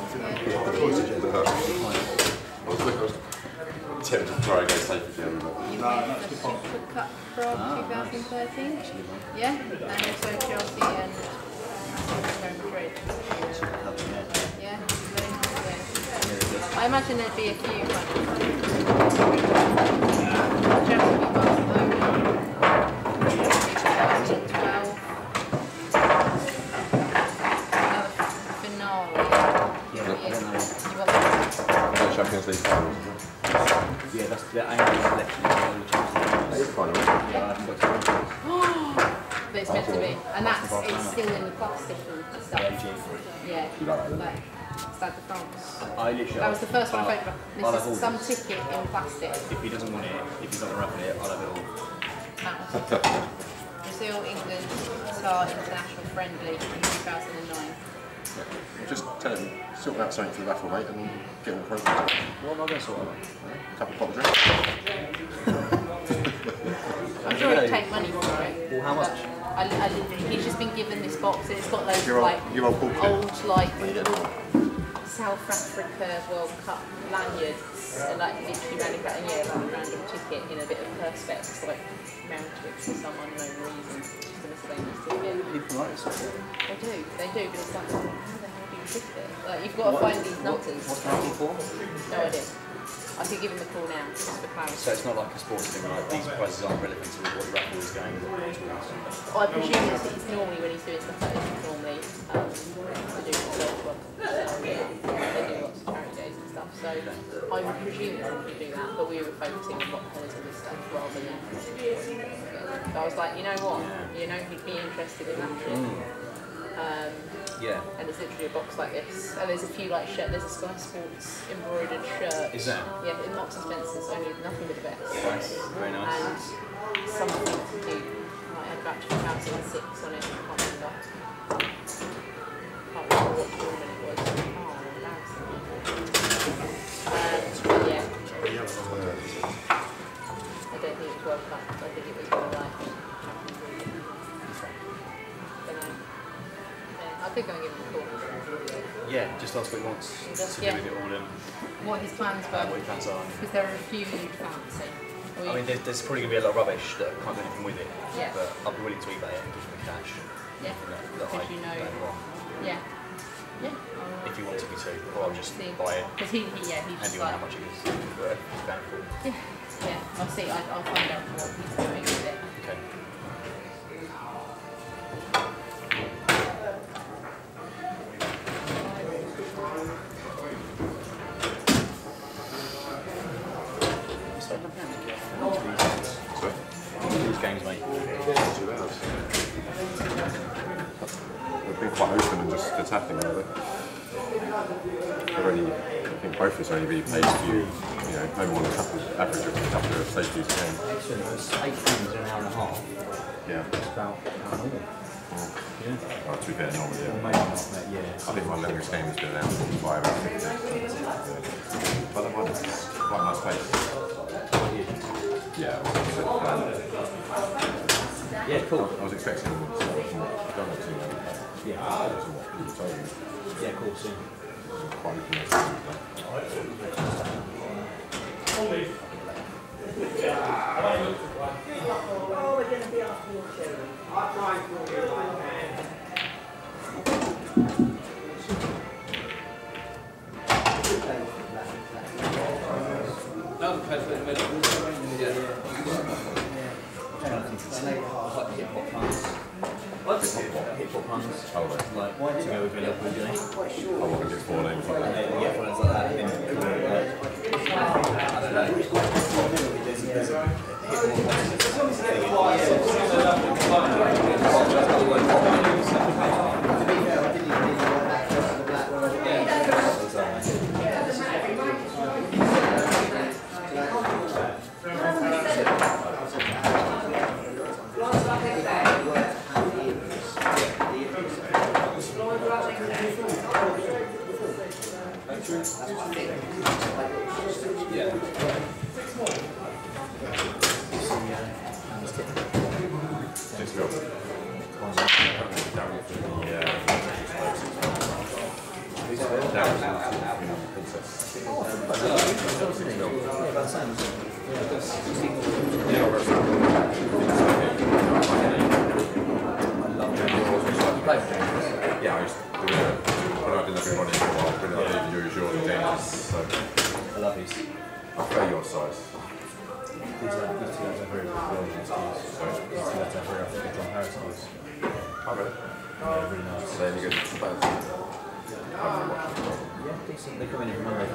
Speaker 3: I was looking, I was tempted to try and go safe again, but
Speaker 6: You win the Super Cup from twenty thirteen. Yeah, and also Chelsea and Real Madrid. Yeah, very nice. Yeah. I imagine there'd be a few kind of Chelsea beat Barcelona. twenty twelve. Another finale. You want
Speaker 3: the Champions League final.
Speaker 7: Yeah, that's the aim of the selection.
Speaker 3: Final.
Speaker 7: Yeah, I haven't got to
Speaker 6: But it's meant to be, and that's it's still in the plastic and stuff. Yeah, like Stade de France.
Speaker 7: I literally.
Speaker 6: That was the first one I photographed.
Speaker 7: I'll
Speaker 6: This
Speaker 7: have
Speaker 6: is some ticket in plastic.
Speaker 7: If he doesn't want it, if he's not wrapping it, I'll have it all.
Speaker 6: Brazil, England, Qatar international friendly in two thousand nine.
Speaker 3: Just tell him, sort out something for the raffle, mate, and get on the programme.
Speaker 7: What am I going to sort out?
Speaker 3: A couple of pop drinks.
Speaker 6: I'm sure he'd take money for it.
Speaker 7: Well, how much?
Speaker 6: I, I, he's just been given this box and it's got loads
Speaker 3: You're
Speaker 6: of
Speaker 3: on-
Speaker 6: like
Speaker 3: you're on Paul Kit.
Speaker 6: old like South Africa World Cup lanyards and like literally manufactured, yeah, like a random ticket in a bit of perspex, like mounted for some unknown reason. Just a miscellaneous ticket.
Speaker 7: People like this sort of thing.
Speaker 6: They do, they do, but it's like, how the hell do you pick it? Like, you've got to find these nutters.
Speaker 7: What's the ranking for?
Speaker 6: No idea. I could give him a call now, just for clarity.
Speaker 7: So it's not like a sports thing, like these prizes aren't relevant to what the raffle is going towards.
Speaker 6: I presume it's, it's normally when he's doing stuff like this, it's normally um, to do with the club. They do lots of charity days and stuff, so I would presume it's to do that, but we were focusing on what colours and this stuff rather than. So I was like, you know what? You know, he'd be interested in that shit. Um,
Speaker 7: Yeah.
Speaker 6: and it's literally a box like this. And there's a few like shirt. There's a Sky Sports embroidered shirt.
Speaker 7: Is that?
Speaker 6: Yeah, in Marks and Spencer's, only nothing but the best.
Speaker 7: Nice. Very nice.
Speaker 6: And something to do. I had about two thousand six on it. I can't remember. World Cup. So I think it was more like Champions League. Don't know. Yeah, I could go and give him a call.
Speaker 7: Yeah, just ask what he wants
Speaker 6: Just,
Speaker 7: to
Speaker 6: yeah.
Speaker 7: do with it all and
Speaker 6: What his plans
Speaker 7: uh,
Speaker 6: were.
Speaker 7: what his plans are.
Speaker 6: Because there are a few you'd fancy. Or
Speaker 7: I
Speaker 6: you-
Speaker 7: mean, there's, there's probably going to be a lot of rubbish that can't do anything with it,
Speaker 6: Yeah.
Speaker 7: but I'll be willing to eBay it and give him the cash.
Speaker 6: Yeah,
Speaker 7: That, that
Speaker 6: because
Speaker 7: I
Speaker 6: you know.
Speaker 7: don't want,
Speaker 6: Yeah. Yeah. I'll,
Speaker 7: if you wanted me to, or I'll just
Speaker 6: see.
Speaker 7: buy it,
Speaker 6: Because he, he, yeah, he's
Speaker 7: hand
Speaker 6: just
Speaker 7: you on
Speaker 6: like,
Speaker 7: how much it is worth going for.
Speaker 6: yeah, yeah, I'll see, I, I'll find out what he's doing with it.
Speaker 7: Okay. These games, mate.
Speaker 3: Two hours. They've been quite open and just attacking, haven't they? They've only, I think both of us only be paid for you, you know, no more than a couple, average of a couple of safeties a game.
Speaker 7: Excellent. It was eight games in an hour and a half.
Speaker 3: Yeah.
Speaker 7: It's about an hour and a half. Yeah.
Speaker 3: Well, to be fair, normally,
Speaker 7: Or
Speaker 3: yeah.
Speaker 7: maybe not, but yeah.
Speaker 3: I think my longest game has been an hour forty-five, hour fifty. But that was quite a nice place. Yeah.
Speaker 7: Yeah, cool.
Speaker 3: I was expecting more to go to,
Speaker 7: Yeah.
Speaker 3: what people told me.
Speaker 7: Yeah, cool. So.
Speaker 3: Quite open.
Speaker 4: No, the pad for the middle. Yeah.
Speaker 7: What? Hip hop puns.
Speaker 3: Oh, right.
Speaker 7: Like, to go with Liverpool, you know?
Speaker 3: I want to get four names like that.
Speaker 7: Yeah, yeah, ones like that. And then, like, I don't know. There's, there's a hip
Speaker 3: Let's go. Yeah, I used to do it. But I didn't have everybody for a while. But I didn't use yours and James. So
Speaker 7: I love these.
Speaker 3: I prefer your size.
Speaker 7: These are these two guys are very good versions of these. These two guys are very often good John Harris skills.
Speaker 3: I read it.
Speaker 7: Yeah, really nice.
Speaker 3: So any good? Both.
Speaker 7: Yeah, decent. They come in every Monday.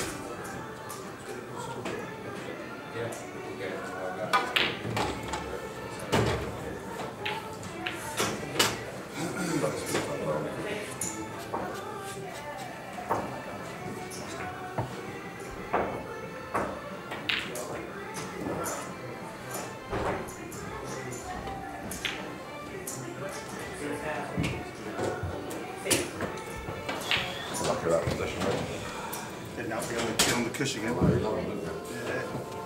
Speaker 3: Lucky with that position, right?
Speaker 2: Then that'll be on the, be on the cushion again. Yeah.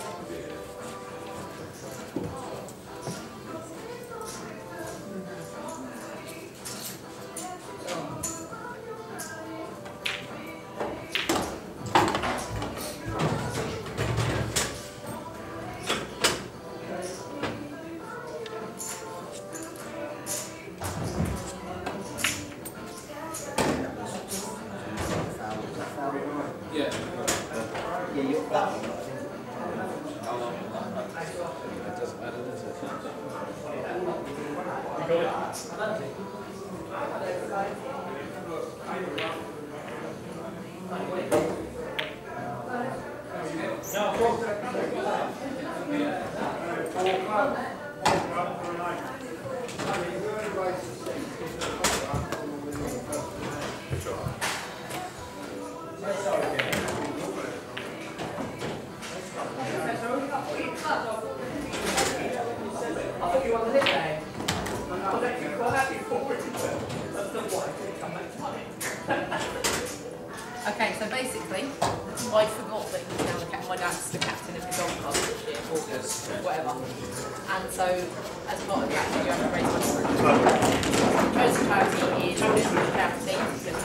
Speaker 4: Yeah.
Speaker 5: Yeah, you're that one.
Speaker 4: It doesn't matter, does it?
Speaker 6: Okay, so basically, I forgot that he's now the captain. My dad's the captain of the golf club this year, or whatever. And so, as part of that, you have to raise money for it. Chosen charity is charity.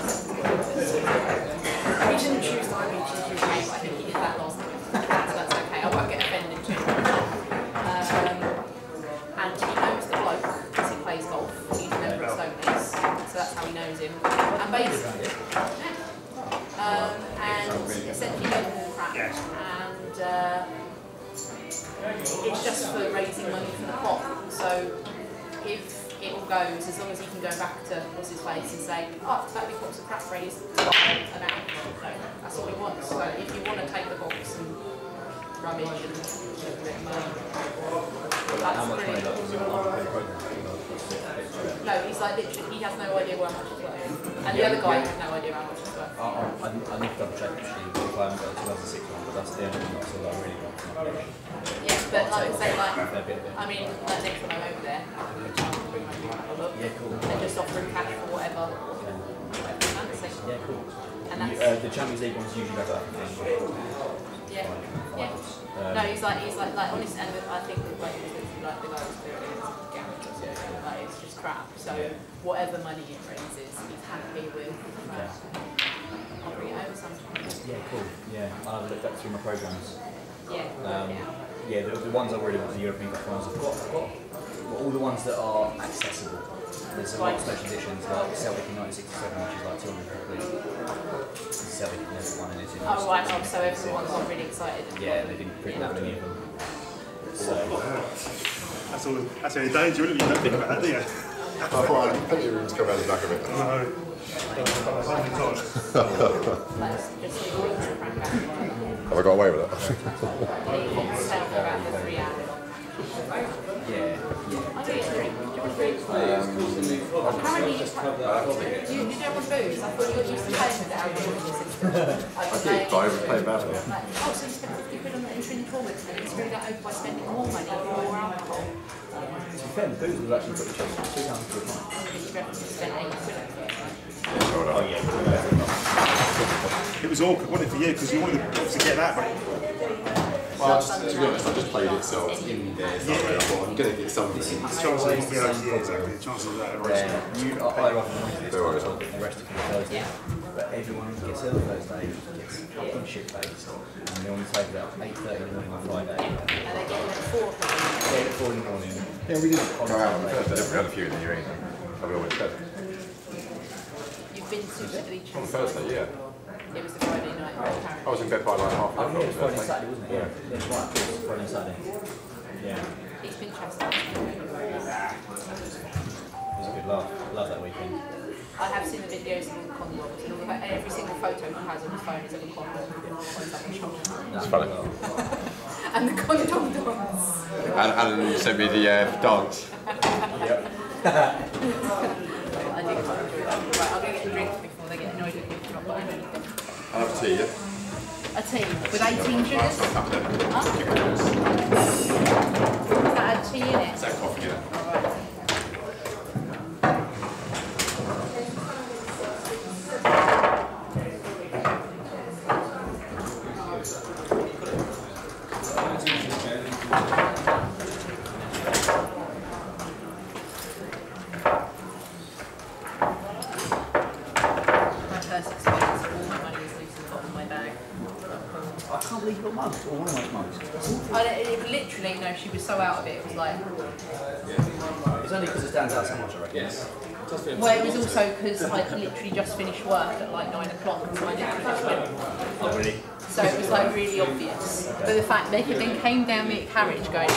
Speaker 6: We didn't choose that, we choose U K, but I think he did that last time. So that's okay, I won't get offended too much. Um, and he knows the bloke because he plays golf. He's never at Stoney's, so that's how he knows him. And basically, um, and essentially he knows all crap. And uh, it's just for raising money for the pot. So if it all goes, as long as he can go back to what's his face and say, oh, that big box of crap raised an amount. So that's all he wants. So if you want to take the box and rubbish and a bit of money, that's brilliant. No, he's like literally, he has no idea how much it's worth. And the other guy has no idea how much it's worth.
Speaker 7: I, I, I need to double check actually if I haven't got a two thousand six one, but that's the only one that I really want.
Speaker 6: Yeah, but like I say, like, I mean, like next time I'm over there,
Speaker 7: yeah, cool.
Speaker 6: and just offer him cash for whatever.
Speaker 7: Yeah, cool.
Speaker 6: And that's,
Speaker 7: you, uh, the Champions League ones usually have that.
Speaker 6: yeah, yeah.
Speaker 7: Um,
Speaker 6: No, he's like, he's like, like honest, and I think that like, like the guy who's doing it is garage or something. Like it's just crap. So
Speaker 7: yeah.
Speaker 6: whatever money it raises, he's happy with. Uh, I'll bring it over sometime.
Speaker 7: Yeah, cool. Yeah, I'll have looked up through my programs.
Speaker 6: Yeah.
Speaker 7: Um,
Speaker 6: yeah.
Speaker 7: yeah, the, the ones I really want, the European Cup ones, I've got, I've got well, all the ones that are accessible. There's a lot of special editions like Celtic in nineteen sixty-seven, which is like two hundred quid. Celtic never won anything.
Speaker 6: Oh right, oh, so everyone got really excited.
Speaker 7: Yeah, they didn't print that many of them. So
Speaker 2: That's all. That's the only danger, really. You don't think about that, do you?
Speaker 3: I thought I'd plenty of room to come around the back of it.
Speaker 2: No.
Speaker 6: Let's just leave it to crank out.
Speaker 3: Have I got away with it?
Speaker 6: About the three hours.
Speaker 7: yeah,
Speaker 6: I'll get a drink. Do you want a drink? Apparently, you, you, you don't want booze. I thought you were used to paying with the alcohol system. I
Speaker 3: did, but I was playing badly.
Speaker 6: Like, oh, so you spent fifty quid on the entry in the tournament and you screwed that over by spending more money for more alcohol.
Speaker 7: to be fair, the booze was actually pretty cheap. Two pounds per pint.
Speaker 6: Because you reckon you spent eight quid on it.
Speaker 7: Oh yeah.
Speaker 2: It was awkward, wasn't it, for you? Because you wanted to get that, but
Speaker 3: Well, just, to be honest, I just played it, so I was in there, so I thought I'm going to get something.
Speaker 2: the chances of yeah, yeah, exactly. The chances of that are
Speaker 7: Yeah, you, I, I often wanted this
Speaker 3: Don't worry.
Speaker 7: the rest of the Thursday.
Speaker 6: Yeah.
Speaker 7: But everyone gets ill Thursday, gets fucking shit faced, and they only take it out eight thirty in the morning on Friday.
Speaker 6: And they get it at four o'clock.
Speaker 7: eight at four in the morning.
Speaker 3: Yeah, we didn't go out on Thursday. We had a few in the year either. We always did.
Speaker 6: You've been to the beach
Speaker 3: On Thursday, yeah.
Speaker 6: It was the Friday night.
Speaker 3: I was in bed by like half
Speaker 7: Oh
Speaker 3: an
Speaker 7: yeah,
Speaker 3: hour
Speaker 7: it was Friday and
Speaker 3: Thursday.
Speaker 7: Saturday, wasn't it? Yeah, that's right. It was Friday and Saturday. Yeah,
Speaker 6: He's been chastised.
Speaker 7: it was a good laugh. Love that weekend.
Speaker 6: I have seen the videos of all the condoms, and all the, every single photo he has on his phone is of a condom with his on his shoulder.
Speaker 7: That's
Speaker 3: funny.
Speaker 6: And the condom dance.
Speaker 3: And Alan sent me the uh, dance.
Speaker 7: Yep.
Speaker 6: I did quite enjoy that. Right, I'll go get a drink before they get annoyed with me for not buying anything.
Speaker 3: I'll have a tea, yeah?
Speaker 6: A tea with eighteen sugars?
Speaker 3: Up there.
Speaker 6: Huh? Is that a tea in it?
Speaker 3: Is that coffee, yeah?
Speaker 6: Alright.
Speaker 7: I can't believe you got mugs, or one of those mugs.
Speaker 6: I don't, it, it literally, no, she was so out of it, it was like...
Speaker 7: It's only because it stands out so much, I reckon.
Speaker 4: Yes.
Speaker 6: Well, it was also because I'd literally just finished work at like nine o'clock, so I literally just went...
Speaker 7: Oh, really?
Speaker 6: So it was like really obvious. But the fact they then came down the carriage going...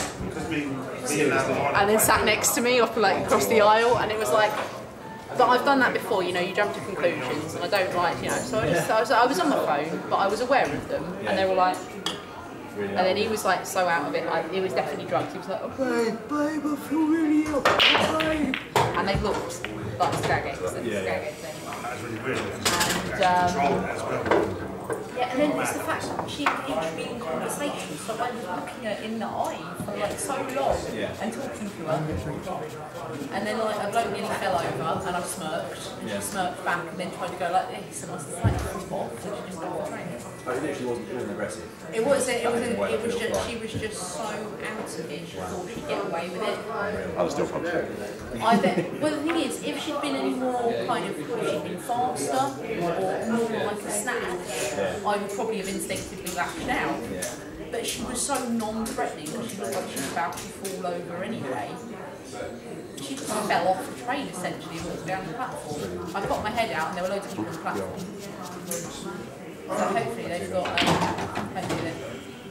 Speaker 6: And then sat next to me, off like across the aisle, and it was like... But I've done that before, you know, you jump to conclusions, and I don't like, you know, so I, just, I, was, I was on my phone, but I was aware of them, and they were like...
Speaker 7: Really
Speaker 6: And then he was like so out of it, like he was definitely drunk. He was like, oh, babe, babe, I feel really ill, babe. And they looked like stag eggs and
Speaker 7: Yeah,
Speaker 6: stag
Speaker 7: yeah.
Speaker 6: eggs anyway.
Speaker 2: that's really weird.
Speaker 6: And,
Speaker 2: Control
Speaker 6: um,
Speaker 2: that as well.
Speaker 6: yeah, and then it's the fact that she engaged me in conversation, so I was looking her in the eye for like so long
Speaker 7: Yeah.
Speaker 6: and talking to her. And then like a bloke nearly fell over and I smirked, and
Speaker 7: Yeah.
Speaker 6: she smirked back and then tried to go like this, and I was like, off, and she just got the train.
Speaker 7: But it literally wasn't, it wasn't aggressive.
Speaker 6: It wasn't. It wasn't.
Speaker 7: Well,
Speaker 6: It was
Speaker 7: feel
Speaker 6: just.
Speaker 7: like-
Speaker 6: She was just so out of it. She thought she'd get away with it.
Speaker 3: I was still pumping.
Speaker 6: I bet. Well, the thing is, if she'd been any more kind of, if she'd been faster or more like a snatch, I would probably have instinctively lashed out.
Speaker 7: Yeah.
Speaker 6: But she was so non-threatening that she looked like she was about to fall over anyway. She just fell off the train essentially and walked down the platform. I got my head out and there were loads of people on the platform. So hopefully they've got, um, hopefully they've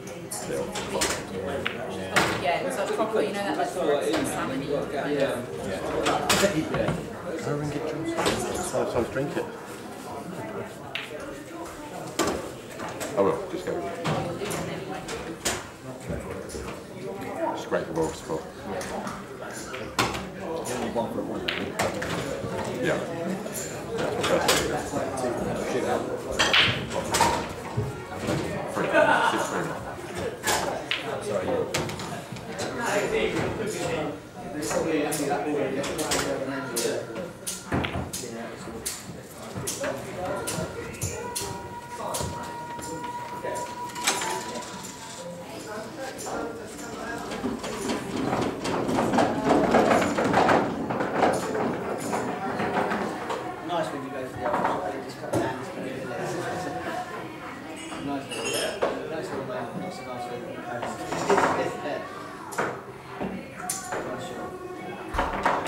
Speaker 6: yeah, it was like proper, you know that like salmon-y kind of.
Speaker 7: Yeah.
Speaker 2: Go and get yours. Sometimes drink it.
Speaker 3: I will, just go.
Speaker 6: Oh, you'll do it anyway.
Speaker 3: It's great for World Sport.
Speaker 7: Only one for a one, though.
Speaker 3: Yeah.
Speaker 7: Shit out.
Speaker 3: Three. Six, three.
Speaker 7: Sorry, yeah.
Speaker 5: Nice when you go to the office, they just cut down this kind of legs. Nice one. Nice one, man. That's a nice one. Yeah. Nice shot.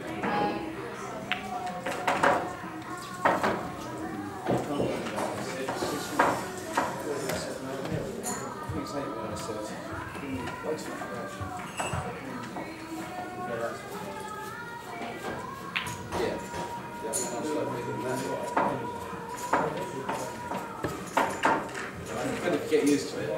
Speaker 4: Kind of get used to it.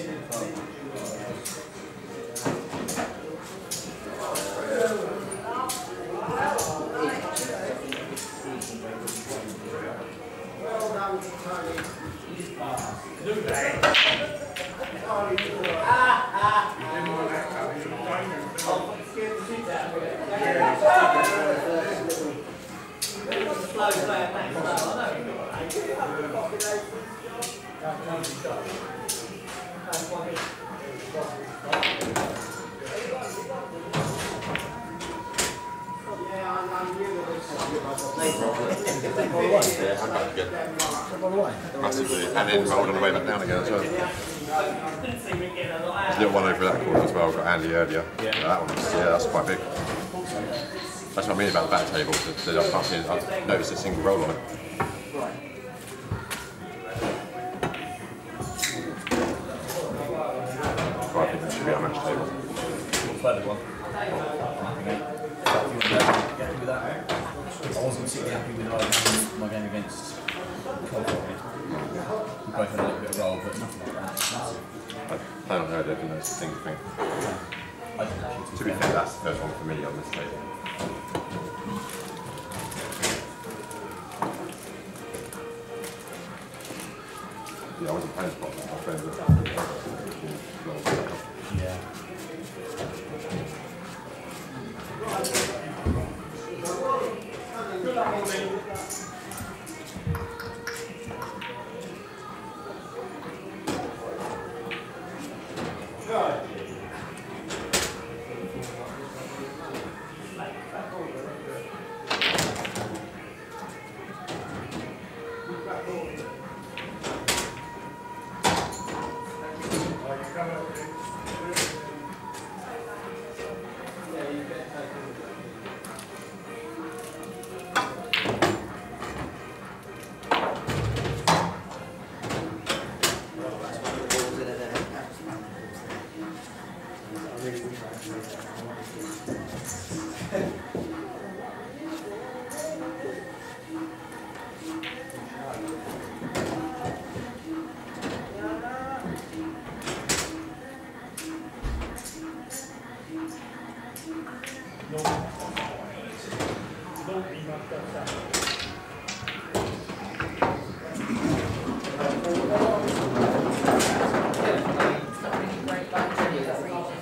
Speaker 3: Yeah, I'm back again. Massively. And then rolled on the way back down again as well. There's a little one over that corner as well, got Andy earlier. Yeah. That one was, yeah, that's quite big. That's what I mean about the back table, that I can't see, I've noticed a single roll on it. So I think that should be our match table.
Speaker 7: Further one. Happy with that. I wasn't particularly happy with like, my game against Colton. We both had a little bit of roll, but nothing like that. Massive.
Speaker 3: I plan on her doing those single thing.
Speaker 7: I didn't actually.
Speaker 3: To be fair, that's the first one for me on this table. Yeah, I wasn't playing spot, my friends were
Speaker 7: Yeah.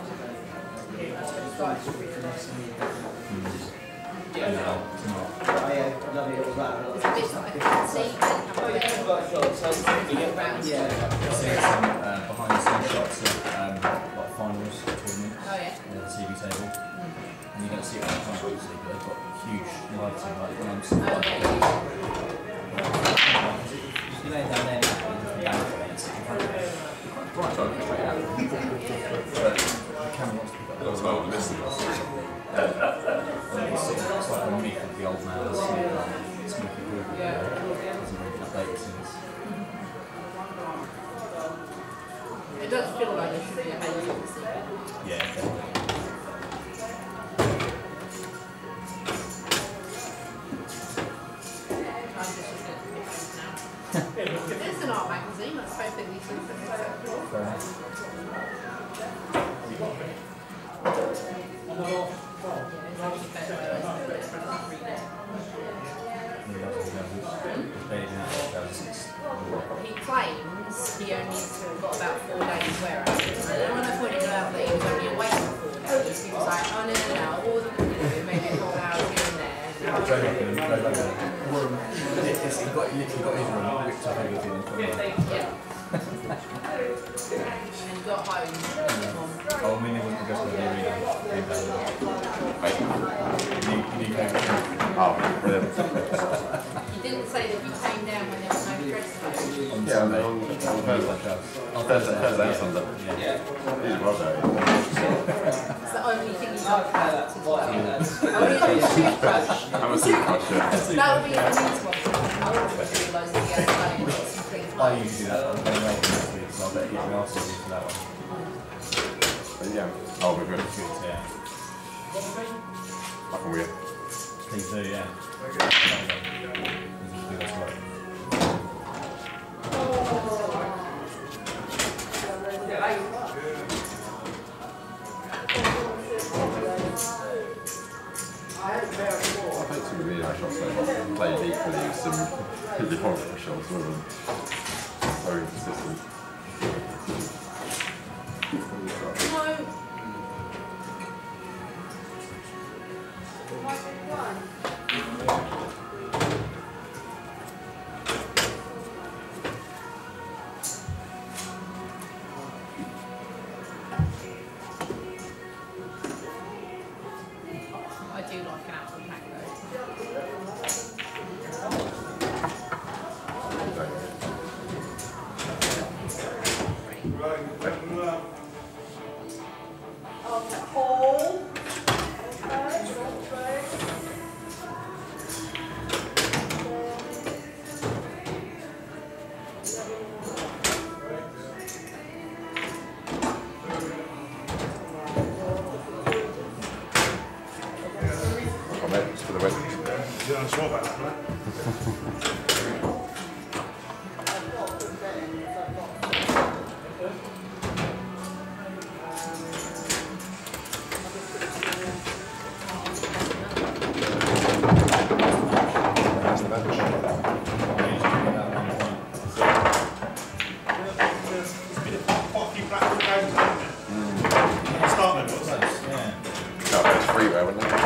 Speaker 5: Yeah. yeah, lovely little round.
Speaker 6: It's a bit like a fancy, and have a bit of round.
Speaker 5: Yeah.
Speaker 7: See some uh, behind the scenes shots of um, like finals tournament.
Speaker 6: Oh yeah.
Speaker 7: You know, the T V table. Mm. And you don't see it on the front obviously, but they've got huge lighting like lamps.
Speaker 6: Oh, okay.
Speaker 7: You lay down there now and down for it, sit in front of it. Quite bright, straight out. But the camera wants to pick up
Speaker 3: That was well listening.
Speaker 7: it's, it's like a myth of the old man smoking smoking group. Yeah. Hasn't really been updated since.
Speaker 6: It does feel like there should be a haze on the sea.
Speaker 7: Yeah, definitely.
Speaker 6: I'm just looking at the pictures now. There's an art magazine, let's hope that these things are acceptable.
Speaker 7: Fair enough.
Speaker 6: Yeah, it's actually better than I put it in front of the reader. He claims he only got about four days wear out. And then when I pointed out that he was only awake for four days, he was like, oh no, no, no, all the you know, maybe four hours here and there.
Speaker 7: He got literally got his room, whipped up everything and put it on.
Speaker 6: Yeah. And he got home.
Speaker 7: Oh, I mean, it wasn't just the arena.
Speaker 3: Oh, brilliant.
Speaker 6: He didn't say that he came down when there was no dress code.
Speaker 3: Yeah, on, on Thursday. On Thursday, Thursday and Sunday. Yeah. He's well there.
Speaker 6: It's the only thing he's up to. Oh, he's on his toothbrush.
Speaker 3: I'm a toothbrush, yeah.
Speaker 6: That would be a neat one. I would realise that he has done it.
Speaker 7: I usually do that on the way next week, so I better get my arse ready for that one.
Speaker 3: But yeah. Oh, we're good.
Speaker 7: Good, yeah.
Speaker 3: Up and weird.
Speaker 7: Please do, yeah.
Speaker 3: I think some really nice shots there. Played equally with some really horrible shots with them. Very consistent.
Speaker 6: I do like an apple pack though.
Speaker 3: Oh, mate, it's for the win.
Speaker 2: You don't sure about that, right?
Speaker 3: That's the bench.
Speaker 2: There's been quite a few black games, hasn't there? Start with us.
Speaker 3: That was freeway, wasn't it?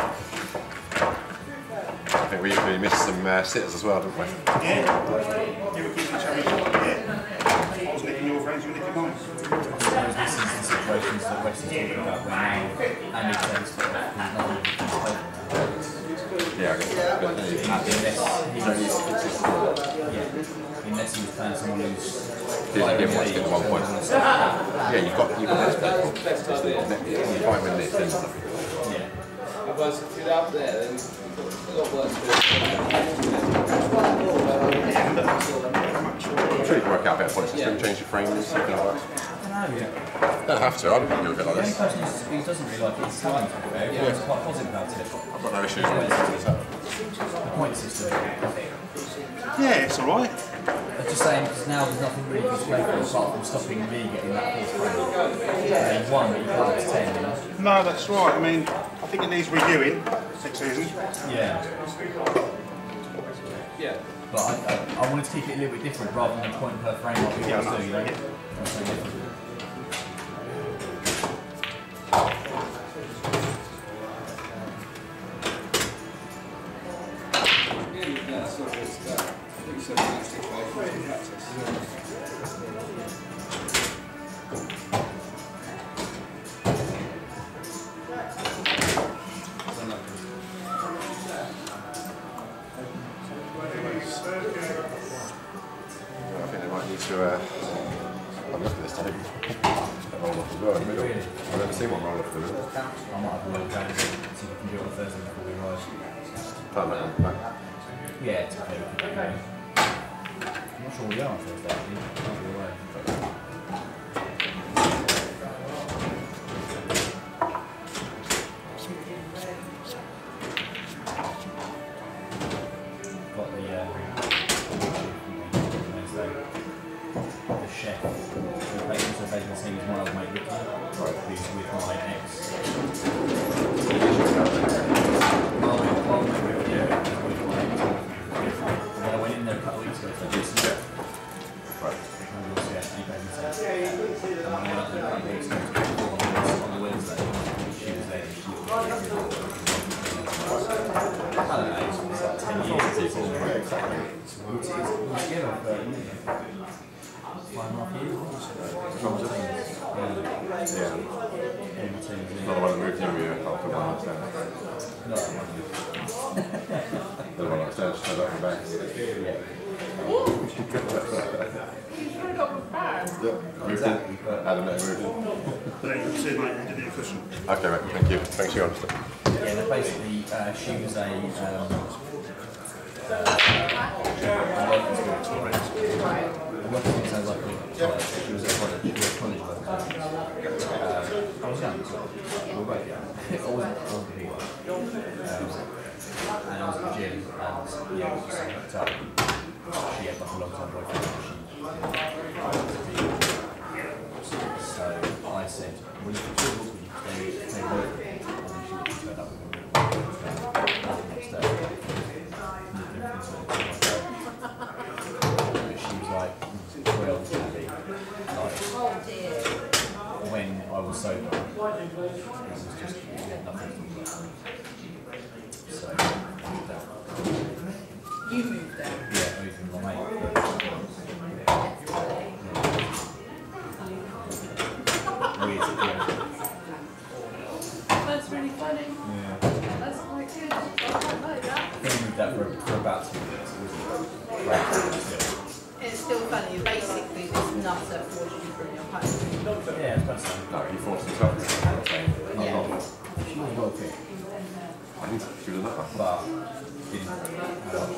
Speaker 3: I think we, we missed some uh, sitters as well, didn't we?
Speaker 2: Yeah. You were keeping each other shot, yeah. I was nicking your friends, you were nicking mine.
Speaker 7: I suppose this is the situations that Wes is talking about when now Andy plays for him.
Speaker 3: Yeah, I guess. But, uh,
Speaker 7: Unless, yeah, unless he was playing someone who's
Speaker 3: Didn't give one, give one point. Yeah, you've got you've got this people. It's the you find when it's in stuff.
Speaker 7: yeah.
Speaker 4: Otherwise, if you're up there, then you've got work to do.
Speaker 3: I'm sure you can work out better points system, change your frames, something like that.
Speaker 7: I don't know, yeah.
Speaker 3: Don't have to, I'm you're a bit like
Speaker 7: The only
Speaker 3: this.
Speaker 7: person who doesn't really like it is Simon, to be fair. Everyone's quite positive about it.
Speaker 3: I've got no issues with it.
Speaker 7: The point system.
Speaker 2: Yeah, it's alright.
Speaker 7: I'm just saying, because now there's nothing really to play for apart from stopping me getting that fourth frame. I mean, one, but you can't get to ten, you know?
Speaker 2: No, that's right. I mean, I think it needs reviewing next season.
Speaker 7: Yeah.
Speaker 4: Yeah.
Speaker 7: But I, I, I wanted to keep it a little bit different rather than a point per frame like we
Speaker 2: Yeah,
Speaker 7: always do, you know?
Speaker 2: yeah.
Speaker 7: That's so different.
Speaker 4: sort of it's that. I think it's a match situation in practice.
Speaker 3: I think they might need to uh, have a look at this tape. Roll off as well in the middle. I've never seen one roll off the middle.
Speaker 7: I might have a look down and see if we can do it on Thursday before we rise.
Speaker 3: Turn that on back.
Speaker 7: Yeah, it's okay. We can do it. I'm not sure we are on Thursday, actually. Might be away. Got the uh, Wednesday. The chef. So basically, basically he's my old mate Ricky, right, who's with my ex. Well, well, yeah, with my ex. And I went in there a couple of weeks ago to do some chef. Right. And also, yeah, he basically said, and when I went up there a couple of weeks ago to do on the Wednesday, she was there and she was I don't know, it's like ten years. It's all very exciting. It's together for five and a half years.
Speaker 3: Yeah. Another one that moved in with you after one night stand.
Speaker 7: No.
Speaker 3: Another one night stand, just turned up and back.
Speaker 7: Yeah.
Speaker 3: Yeah, moved in. Adam met moved in.
Speaker 2: Thank you, mate. You did the cushion.
Speaker 3: Okay, mate, thank you. Thanks for your honesty.
Speaker 7: Yeah, they're basically, uh, she was a, um, uh, working as like a college, she was at college, she was at college worker. Um, I was young, so we were both young. I wasn't, I wasn't big. Um, and I was at the gym, and yeah, we just hooked up. She had like a long-time boyfriend, and she, so I said, well, if you're cool, will you stay, stay with me? And then she literally turned up with me. Next day. But she was like, thrilled to be like, when I was sober, it was just, we had nothing to talk about. So, I moved out.
Speaker 6: You moved there?
Speaker 7: Yeah, I moved with my mate. Weird situation.
Speaker 6: That's really funny.
Speaker 7: Yeah.
Speaker 6: That's quite good. I quite like that.
Speaker 7: We moved out for, for about two weeks. It wasn't great.
Speaker 6: It's still funny. Basically, this nutter forced you from your home.
Speaker 7: Yeah, it's better.
Speaker 3: No, he forced himself.
Speaker 6: Yeah.
Speaker 7: She was well fit,
Speaker 3: I think she was enough.
Speaker 7: but didn't have a lot of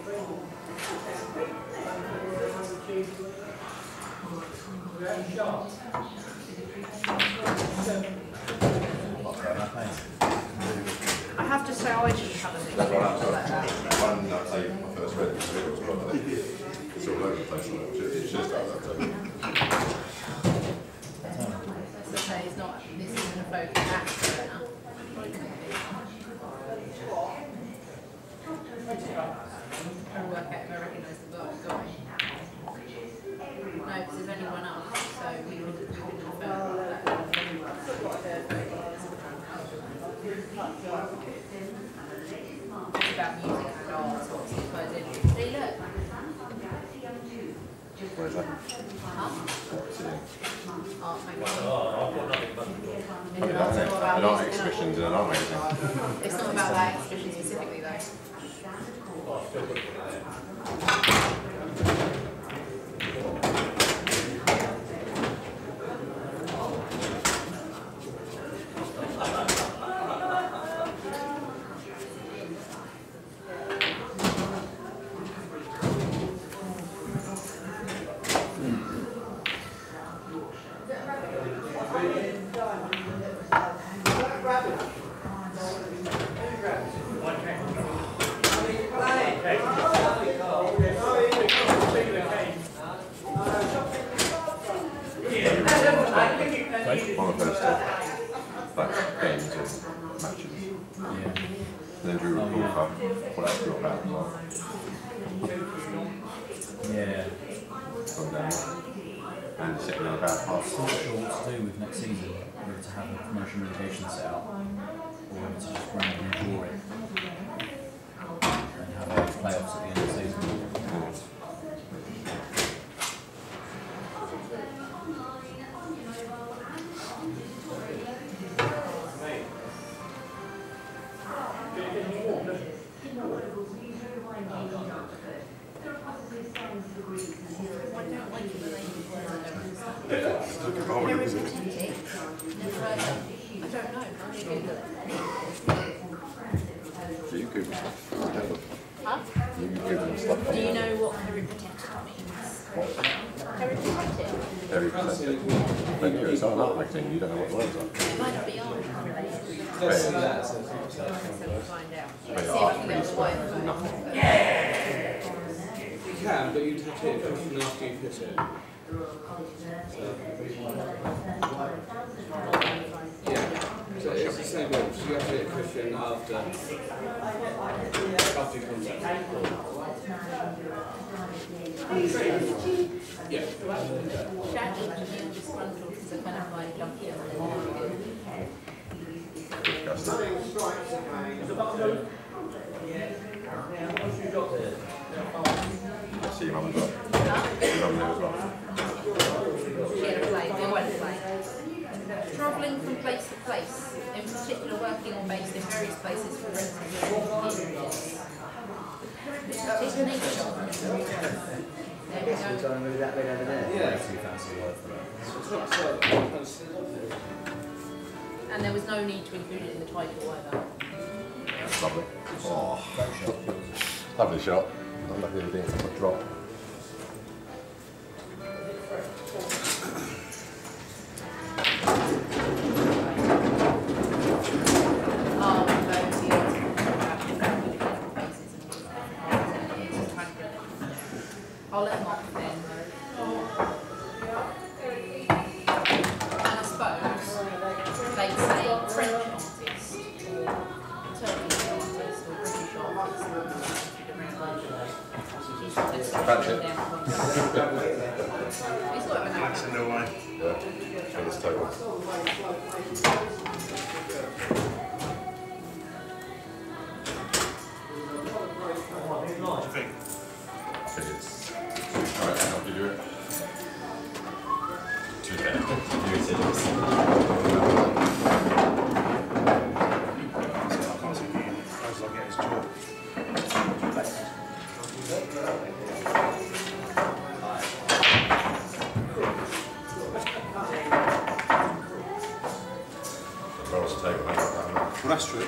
Speaker 6: I have to say, I just have a big
Speaker 3: That's what I'm saying. One that I first read this video was about that. It's all over the place. It's just like that.
Speaker 6: As I say, it's not, this isn't a focus actor now. I'll work out if I recognise the guy. No, because there's only one up, so we would we would refer that. It's about music and art, so what's it ties in. Hey, look.
Speaker 3: Where is that?
Speaker 6: Huh?
Speaker 3: What's it in?
Speaker 6: Art magazine.
Speaker 3: An art, an art exhibitions in an art magazine.
Speaker 6: It's not about that exhibition specifically, though.
Speaker 3: One of those stuff, like games and matches.
Speaker 7: yeah.
Speaker 3: Then drew a cool cup, what else do you about as well?
Speaker 7: Yeah.
Speaker 3: From down and sitting on about
Speaker 7: I'm not sure what to do with next season, whether to have a promotion relegation set out, or whether to just randomly draw it and have a playoffs at the end of the
Speaker 6: don't like it when they use words I don't understand.
Speaker 2: Yeah, look at the whole of it, isn't it?
Speaker 6: Peripatetic. Never heard of it. I don't know. I'm going to Google it.
Speaker 3: Do you Google stuff?
Speaker 6: Huh?
Speaker 3: You Google stuff?
Speaker 6: Do you know what peripatetic means? Peripatetic?
Speaker 3: Very pathetic. When you're a art magazine, you don't know what the words are.
Speaker 6: It might not be art related.
Speaker 3: Hey.
Speaker 6: Let's find out.
Speaker 3: Maybe
Speaker 6: See if
Speaker 3: art
Speaker 6: we can get
Speaker 3: means
Speaker 6: a white
Speaker 3: nothing.
Speaker 4: You can, but you'd have to hit a cushion after you put it. Yeah. So it's the same rule. So you have to hit a cushion after after you contact. Yeah.
Speaker 6: Shaggy can feel disgruntled because I kind of like lucky on the
Speaker 3: I see your mum as well. Your mum there as well.
Speaker 6: She had a play, they went to play. Travelling from place to place, in particular working or based in various places for relatively long periods. It's nature. There we
Speaker 5: We're
Speaker 6: go.
Speaker 5: trying to move that bit over there.
Speaker 4: Yeah.
Speaker 7: Too fancy word for that.
Speaker 4: It's not so.
Speaker 6: And there was no need to include it in the title either.
Speaker 3: Lovely. Oh. Lovely shot. I'm lucky we didn't have a drop.
Speaker 6: Oh, those years. Bases and I'll let them off then. And I suppose they'd say French artist or Turkish artist or British artist.
Speaker 3: That's it.
Speaker 6: It's got an
Speaker 2: That's in the way.
Speaker 3: Yeah. Show this table.
Speaker 2: What do you think?
Speaker 3: I think it's alright, I'll give you it. Too bad. You said it was.
Speaker 2: I can't see you. As I get his jaw.
Speaker 3: Well, it's a table,
Speaker 2: Well, that's true.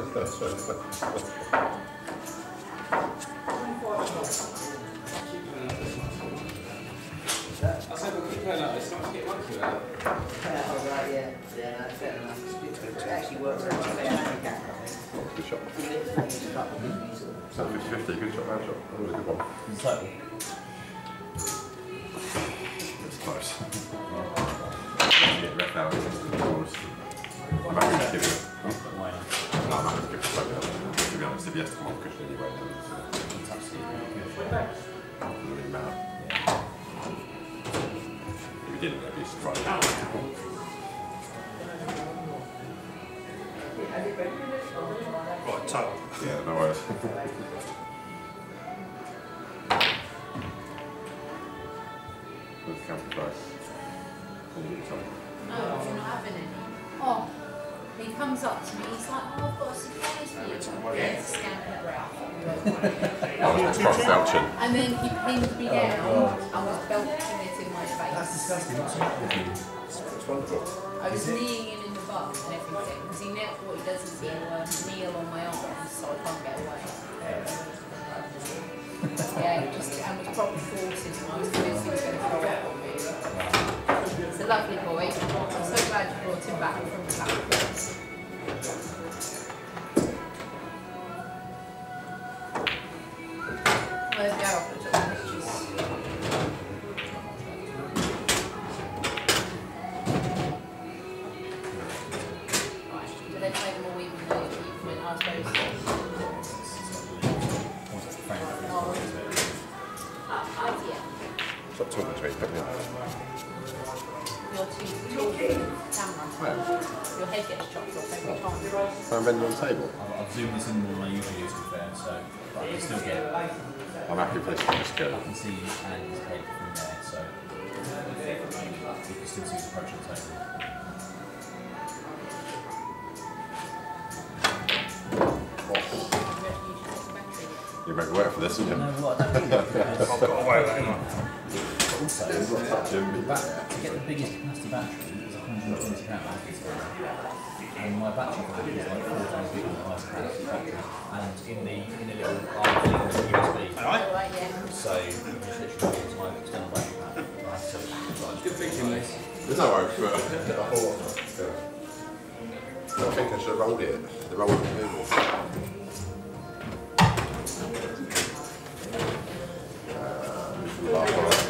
Speaker 4: I said we'll keep playing like this, not to get monkey out.
Speaker 5: Yeah, all right, yeah. Yeah, no, fair enough. It actually works out fair.
Speaker 3: good shot.
Speaker 5: Mm-hmm.
Speaker 3: So fifty fifty, good shot, bad shot. That was a good one.
Speaker 7: The title.
Speaker 3: It's close. Yeah, ref out. I'm happy to give it.
Speaker 7: Why not?
Speaker 3: No, I'm happy to give it a plug out. To be honest, if he has to come off cushion anyway, then
Speaker 7: It's absolutely
Speaker 3: it doesn't really matter. If he didn't, it'd be surprising.
Speaker 2: Right, toe.
Speaker 3: Yeah, no worries. What's the counter price?
Speaker 6: No, you're not having any. Oh, he comes up to me, he's like, oh, I've got a surprise for you. Yes, scan it.
Speaker 3: I was cross vouching.
Speaker 6: And then he pinned me down and was belching it in my face.
Speaker 7: That's disgusting. What's wrong with you?
Speaker 3: It's wonderful.
Speaker 6: I was kneeing in in the bum and everything, because he now, what he does is he'll uh, kneel on my arms so I can't get away. Yeah, he just, and was probably forces and I was convinced he was going to throw it on me. It's a lovely boy. I'm so glad you brought him back from the back. Well, there we go. I took the pictures. Right, do they play them all even though even when I suppose? Oh, yeah.
Speaker 3: Stop talking to each other.
Speaker 6: You're too tall for the camera. Your head gets chopped off every time.
Speaker 3: I'm bending on the table.
Speaker 7: I've, I've zoomed this in more than I usually do, to be fair, so but I can still get it.
Speaker 3: I'm happy for this to just go.
Speaker 7: I can see his hand and his head from there, so you can still see his approach on the table.
Speaker 3: You better work for this, isn't
Speaker 7: No,
Speaker 3: you?
Speaker 7: what I don't think
Speaker 2: I've got away with that, haven't I?
Speaker 7: Also, the back, to get the biggest capacity battery is one hundred and twenty pounds. And my battery pack is like four times bigger than the highest capacity battery. And in the in a little arm thing with a U S B.
Speaker 5: Right, yeah.
Speaker 7: So you can just literally use my external battery pack.
Speaker 4: Good thinking, mate.
Speaker 3: There's no worries, but a whole I think I should have rolled it. The roll of the noodle. Last one.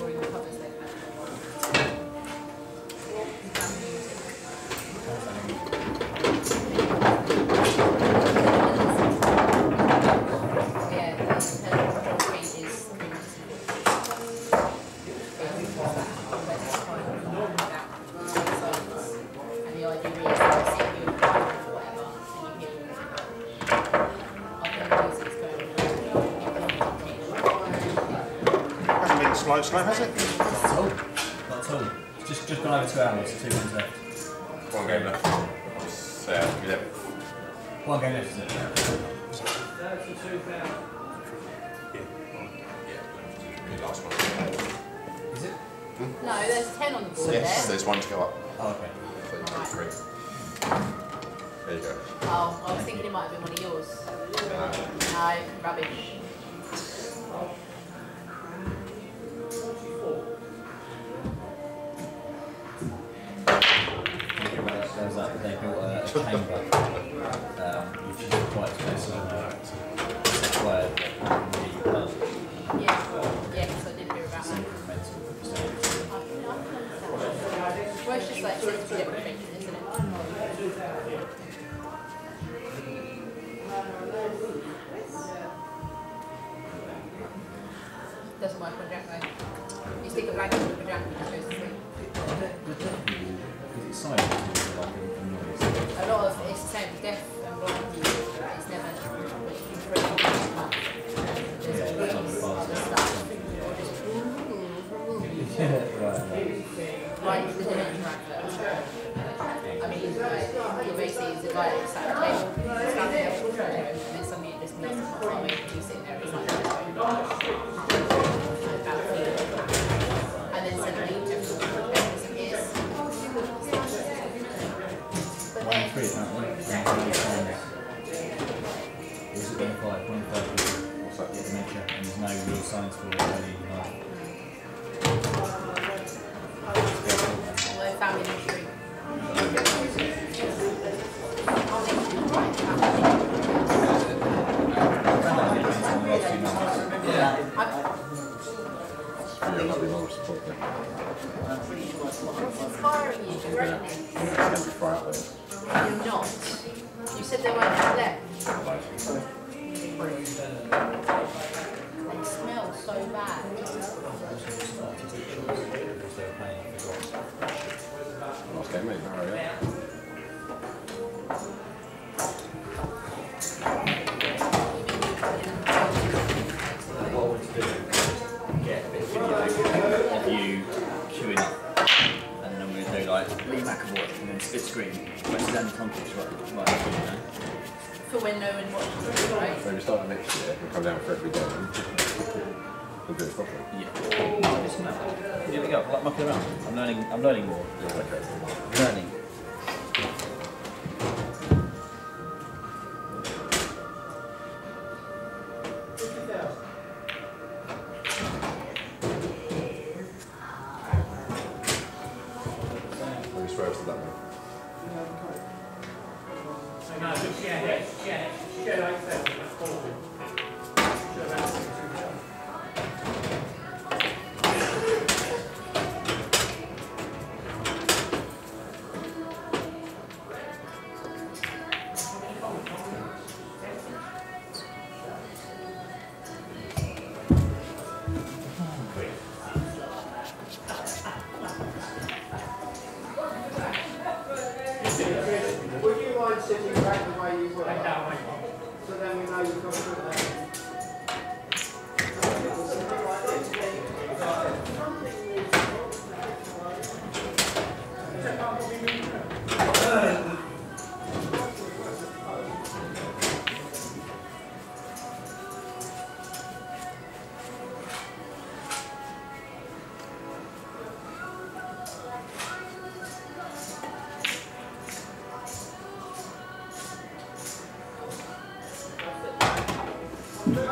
Speaker 2: Slow, slow, has it?
Speaker 7: Not at all. Not at all. It's just, just gone over two hours, two games left.
Speaker 3: One game left. So, yeah.
Speaker 7: One game left, isn't it?
Speaker 3: Yeah, last one.
Speaker 7: Is it?
Speaker 6: No, there's ten on the board
Speaker 3: Yes,
Speaker 6: there.
Speaker 3: there's one to go up.
Speaker 7: Oh, okay.
Speaker 3: So you got three. There you go.
Speaker 6: Oh, I was thinking it might have been one of yours. No, rubbish.
Speaker 7: There's like, they built a, a chamber, um, which is quite expensive. It's quite really well.
Speaker 6: Yeah, yeah, because I did hear about that.
Speaker 7: Mental.
Speaker 6: Well, it's just like sensory deprivation, isn't it? Doesn't work on Jack though. You stick a blanket on the Jack and it goes to sleep.
Speaker 7: Is it silent? Is it like a noise?
Speaker 6: A lot of it's the same with deaf and blind. It's never but you can free on this month. There's
Speaker 7: Yeah,
Speaker 6: all
Speaker 7: it's
Speaker 6: these
Speaker 7: not
Speaker 6: other
Speaker 7: fast.
Speaker 6: stuff. Or just
Speaker 7: Yeah, right, right.
Speaker 6: like the dementia advert. I mean, like, you basically is a guy that's sat at a table, standing there, and then suddenly it just melts my heart rate, and you sit there, it's like, about feeling. And then suddenly everything disappears. But
Speaker 7: One
Speaker 6: then,
Speaker 7: three, apparently. Or is it one five? One five what's that? Dementia, and there's no real signs for it early in life.
Speaker 6: although family history.
Speaker 7: Yeah.
Speaker 3: You're not being more support then.
Speaker 6: What's inspiring you to write this?
Speaker 3: It's going to be far out there.
Speaker 6: You're not. You said there weren't left. They smell so bad.
Speaker 3: Last game, mate. All right, yeah.
Speaker 7: What I want to do is get a bit of video of you queuing up, and then we're going to do like Lee McEvoy and then split screen, versus Andy Tonkiss, right? Right, you know.
Speaker 6: For when no one watches it, right?
Speaker 3: So we start the next year, we'll come down for every game. We'll do it properly.
Speaker 7: Yeah. Listen up. Here we go. Like mucking around. I'm learning. I'm learning more.
Speaker 3: Yeah, okay.
Speaker 7: Learning.
Speaker 3: We swear to that, mate.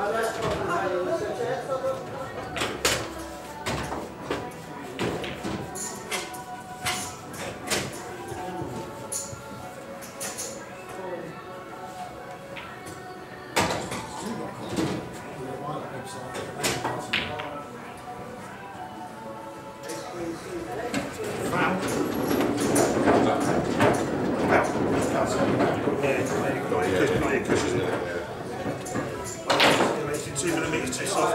Speaker 2: Two millimetres too soft.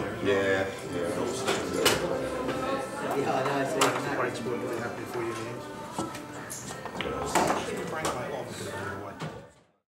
Speaker 5: Yeah, I know.
Speaker 2: Great sport, really happy for you in the end.